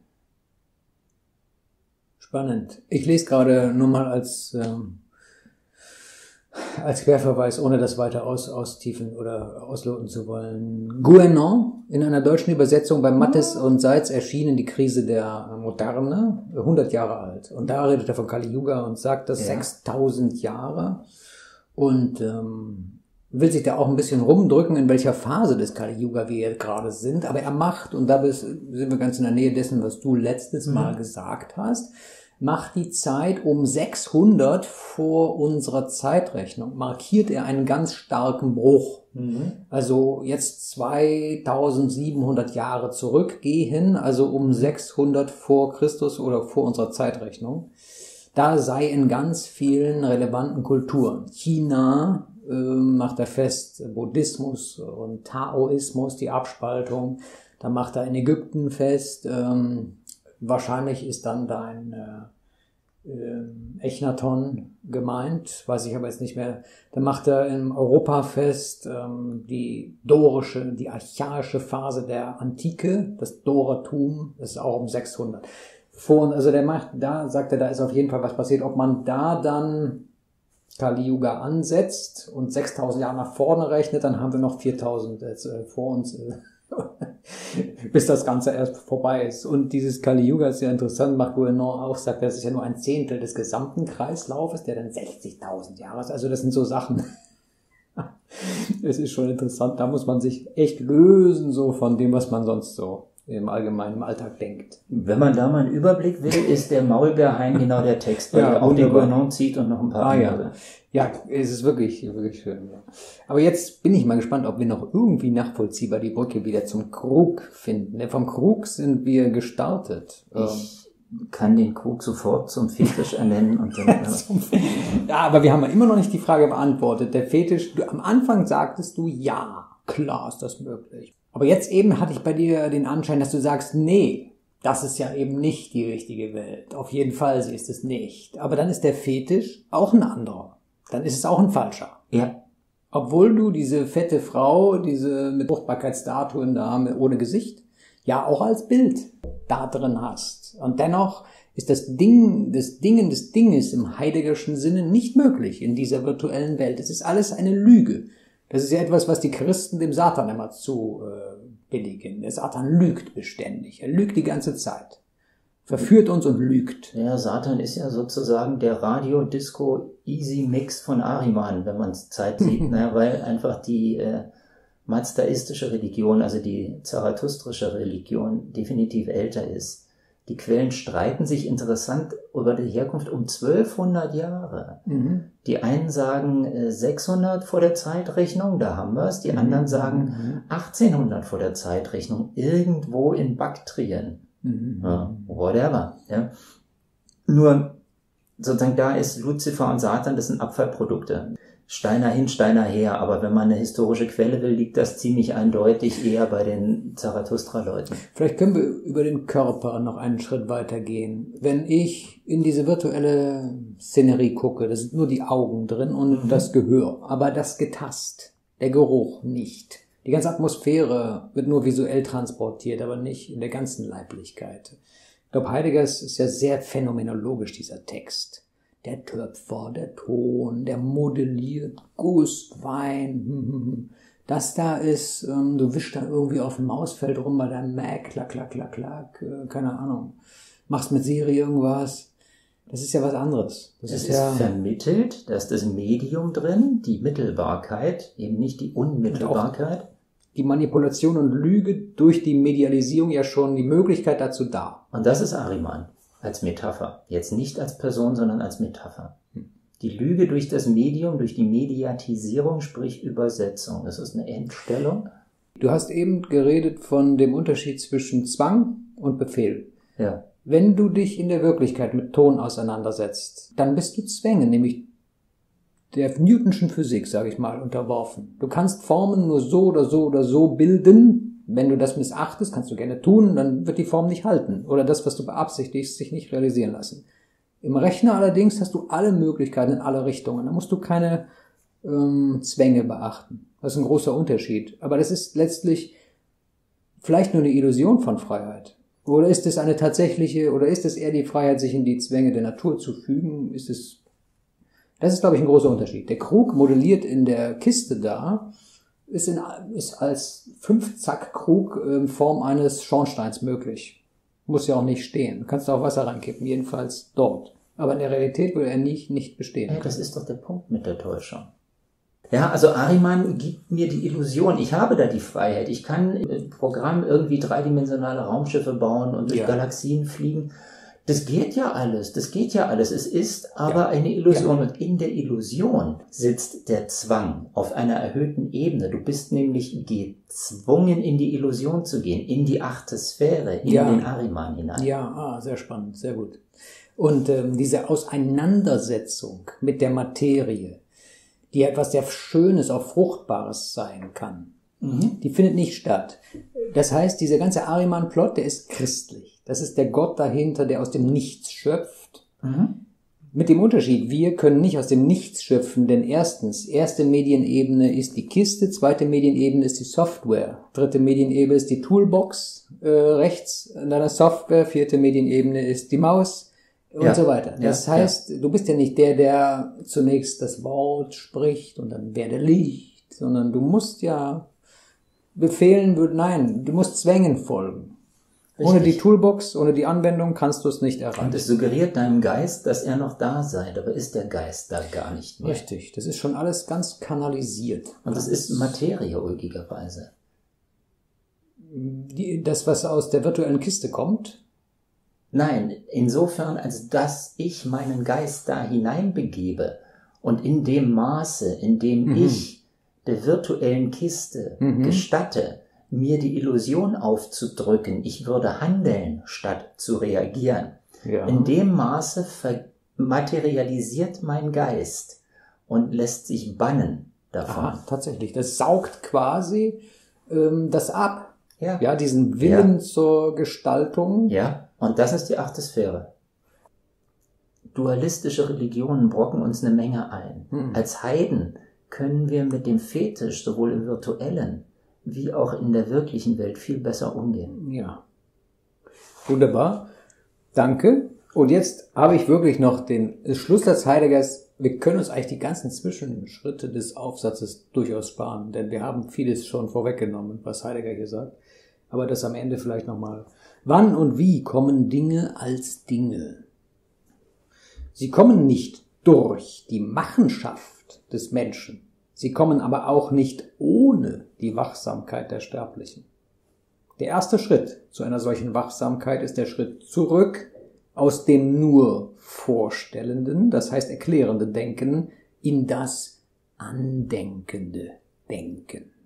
Speaker 3: Spannend. Ich lese gerade nur mal als ähm, als Querverweis, ohne das weiter aus, austiefen oder ausloten zu wollen. Guénon, in einer deutschen Übersetzung bei Mattes und Seitz erschienen, die Krise der Moderne, hundert Jahre alt. Und da redet er von Kali Yuga und sagt das ja. sechstausend Jahre und ähm, will sich da auch ein bisschen rumdrücken, in welcher Phase des Kali Yuga wir gerade sind. Aber er macht, und da bist, sind wir ganz in der Nähe dessen, was du letztes mhm. Mal gesagt hast, macht die Zeit um sechshundert vor unserer Zeitrechnung, markiert er einen ganz starken Bruch. Mhm. Also jetzt zweitausendsiebenhundert Jahre zurückgehen, also um sechshundert vor Christus oder vor unserer Zeitrechnung. Da sei in ganz vielen relevanten Kulturen. China äh, macht er fest, Buddhismus und Taoismus, die Abspaltung. Da macht er in Ägypten fest, ähm, wahrscheinlich ist dann da ein äh, äh, Echnaton gemeint, weiß ich aber jetzt nicht mehr. Da macht er in Europa fest ähm, die dorische, die archaische Phase der Antike, das Dorertum, das ist auch um sechshundert. Vor, also der macht, da sagt er, da ist auf jeden Fall was passiert. Ob man da dann Kali Yuga ansetzt und sechstausend Jahre nach vorne rechnet, dann haben wir noch viertausend jetzt, äh, vor uns. Äh, bis das Ganze erst vorbei ist. Und dieses Kali Yuga ist ja interessant, macht Guénon auch, sagt, das ist ja nur ein Zehntel des gesamten Kreislaufes, der dann sechzigtausend Jahre ist. Also das sind so Sachen. Es ist schon interessant, da muss man sich echt lösen, so von dem, was man sonst so im allgemeinen im Alltag denkt.
Speaker 2: Wenn man da mal einen Überblick will, ist der Maulbeerhain genau der Text, weil
Speaker 3: ja,
Speaker 2: er auch den Guénon zieht und noch ein paar
Speaker 3: ah,
Speaker 2: andere.
Speaker 3: Ja. Ja, es ist wirklich, wirklich schön. Ja. Aber jetzt bin ich mal gespannt, ob wir noch irgendwie nachvollziehbar die Brücke wieder zum Krug finden. Vom Krug sind wir gestartet.
Speaker 2: Ich kann den Krug sofort zum Fetisch ernennen. Und dann,
Speaker 3: ja, aber wir haben ja immer noch nicht die Frage beantwortet. Der Fetisch, du, am Anfang sagtest du, ja, klar ist das möglich. Aber jetzt eben hatte ich bei dir den Anschein, dass du sagst, nee, das ist ja eben nicht die richtige Welt. Auf jeden Fall, sie ist es nicht. Aber dann ist der Fetisch auch ein anderer. Dann ist es auch ein falscher.
Speaker 2: Ja.
Speaker 3: Obwohl du diese fette Frau, diese mit Fruchtbarkeitsstatuen da ohne Gesicht, ja auch als Bild da drin hast. Und dennoch ist das Ding, das Dingen des Dinges im Heideggerschen Sinne nicht möglich in dieser virtuellen Welt. Es ist alles eine Lüge. Das ist ja etwas, was die Christen dem Satan immer zu äh, billigen. Der Satan lügt beständig. Er lügt die ganze Zeit. Verführt uns und lügt.
Speaker 2: Ja, Satan ist ja sozusagen der Radio-Disco-Easy-Mix von Ahriman, wenn man es Zeit sieht, ne? Weil einfach die äh, mazdaistische Religion, also die zarathustrische Religion, definitiv älter ist. Die Quellen streiten sich interessant über die Herkunft um zwölfhundert Jahre. Mhm. Die einen sagen äh, sechshundert vor der Zeitrechnung, da haben wir es. Die anderen sagen mhm. achtzehnhundert vor der Zeitrechnung, irgendwo in Baktrien. Mhm. Ja, whatever. Ja. Nur sozusagen da ist Luzifer und Satan, das sind Abfallprodukte. Steiner hin, Steiner her, aber wenn man eine historische Quelle will, liegt das ziemlich eindeutig eher bei den Zarathustra-Leuten.
Speaker 3: Vielleicht können wir über den Körper noch einen Schritt weiter gehen. Wenn ich in diese virtuelle Szenerie gucke, da sind nur die Augen drin und mhm. das Gehör, aber das Getast, der Geruch nicht. Die ganze Atmosphäre wird nur visuell transportiert, aber nicht in der ganzen Leiblichkeit. Ich glaube, Heideggers ist ja sehr phänomenologisch, dieser Text. Der Töpfer, der Ton, der modelliert, Guss, Wein, das da ist, ähm, du wischst da irgendwie auf dem Mausfeld rum bei deinem Mac, klack, klack, klack, klack, äh, keine Ahnung, machst mit Siri irgendwas. Das ist ja was anderes. Das
Speaker 2: es
Speaker 3: ist,
Speaker 2: ist
Speaker 3: ja
Speaker 2: vermittelt, da ist das Medium drin, die Mittelbarkeit, eben nicht die Unmittelbarkeit.
Speaker 3: Die Manipulation und Lüge durch die Medialisierung ja schon die Möglichkeit dazu da.
Speaker 2: Und das ist Ahriman. Als Metapher. Jetzt nicht als Person, sondern als Metapher. Die Lüge durch das Medium, durch die Mediatisierung, sprich Übersetzung. Das ist eine Entstellung.
Speaker 3: Du hast eben geredet von dem Unterschied zwischen Zwang und Befehl.
Speaker 2: Ja.
Speaker 3: Wenn du dich in der Wirklichkeit mit Ton auseinandersetzt, dann bist du Zwängen, nämlich der Newtonschen Physik, sage ich mal, unterworfen. Du kannst Formen nur so oder so oder so bilden. Wenn du das missachtest, kannst du gerne tun, dann wird die Form nicht halten. Oder das, was du beabsichtigst, sich nicht realisieren lassen. Im Rechner allerdings hast du alle Möglichkeiten in alle Richtungen. Da musst du keine ähm, Zwänge beachten. Das ist ein großer Unterschied. Aber das ist letztlich vielleicht nur eine Illusion von Freiheit. Oder ist es eine tatsächliche, oder ist es eher die Freiheit, sich in die Zwänge der Natur zu fügen? Ist es, das ist, glaube ich, ein großer Unterschied. Der Krug modelliert in der Kiste da, ist, in, ist als Fünfzack-Krug in Form eines Schornsteins möglich. Muss ja auch nicht stehen. Du kannst da auch Wasser reinkippen, jedenfalls dort. Aber in der Realität würde er nicht, nicht bestehen.
Speaker 2: Ja, das ist doch der Punkt mit der Täuschung. Ja, also Ahriman gibt mir die Illusion, ich habe da die Freiheit. Ich kann im Programm irgendwie dreidimensionale Raumschiffe bauen und durch ja. Galaxien fliegen. Das geht ja alles, das geht ja alles. Es ist aber ja. eine Illusion. Ja. Und in der Illusion sitzt der Zwang auf einer erhöhten Ebene. Du bist nämlich gezwungen, in die Illusion zu gehen, in die achte Sphäre, in
Speaker 3: ja.
Speaker 2: den Ahriman hinein.
Speaker 3: Ja, ah, sehr spannend, sehr gut. Und ähm, diese Auseinandersetzung mit der Materie, die etwas sehr Schönes, auch Fruchtbares sein kann, mhm. die findet nicht statt. Das heißt, dieser ganze Ahriman-Plot, der ist christlich. Das ist der Gott dahinter, der aus dem Nichts schöpft. Mhm. Mit dem Unterschied, wir können nicht aus dem Nichts schöpfen, denn erstens, erste Medienebene ist die Kiste, zweite Medienebene ist die Software, dritte Medienebene ist die Toolbox äh, rechts in deiner Software, vierte Medienebene ist die Maus und ja. so weiter. Das ja, heißt, ja. du bist ja nicht der, der zunächst das Wort spricht und dann werde Licht, sondern du musst ja befehlen, nein, du musst Zwängen folgen. Richtig. Ohne die Toolbox, ohne die Anwendung kannst du es nicht erreichen.
Speaker 2: Und es suggeriert deinem Geist, dass er noch da sei, aber ist der Geist da gar nicht mehr.
Speaker 3: Richtig, das ist schon alles ganz kanalisiert.
Speaker 2: Und das ist Materie, ulkigerweise.
Speaker 3: Die, das, was aus der virtuellen Kiste kommt?
Speaker 2: Nein, insofern, als dass ich meinen Geist da hineinbegebe und in dem Maße, in dem mhm. ich der virtuellen Kiste mhm. gestatte, mir die Illusion aufzudrücken, ich würde handeln, statt zu reagieren. Ja. In dem Maße materialisiert mein Geist und lässt sich bannen davon.
Speaker 3: Aha, tatsächlich, das saugt quasi ähm, das ab.
Speaker 2: Ja.
Speaker 3: ja, diesen Willen ja. zur Gestaltung.
Speaker 2: Ja, und das ist die achte Sphäre. Dualistische Religionen brocken uns eine Menge ein. Hm. Als Heiden können wir mit dem Fetisch, sowohl im virtuellen wie auch in der wirklichen Welt viel besser umgehen.
Speaker 3: Ja. Wunderbar. Danke. Und jetzt habe ich wirklich noch den Schlusssatz Heideggers. Wir können uns eigentlich die ganzen Zwischenschritte des Aufsatzes durchaus sparen, denn wir haben vieles schon vorweggenommen, was Heidegger hier sagt. Aber das am Ende vielleicht nochmal. Wann und wie kommen Dinge als Dinge? Sie kommen nicht durch die Machenschaft des Menschen. Sie kommen aber auch nicht ohne die Wachsamkeit der Sterblichen. Der erste Schritt zu einer solchen Wachsamkeit ist der Schritt zurück aus dem nur vorstellenden, das heißt erklärenden Denken, in das andenkende Denken.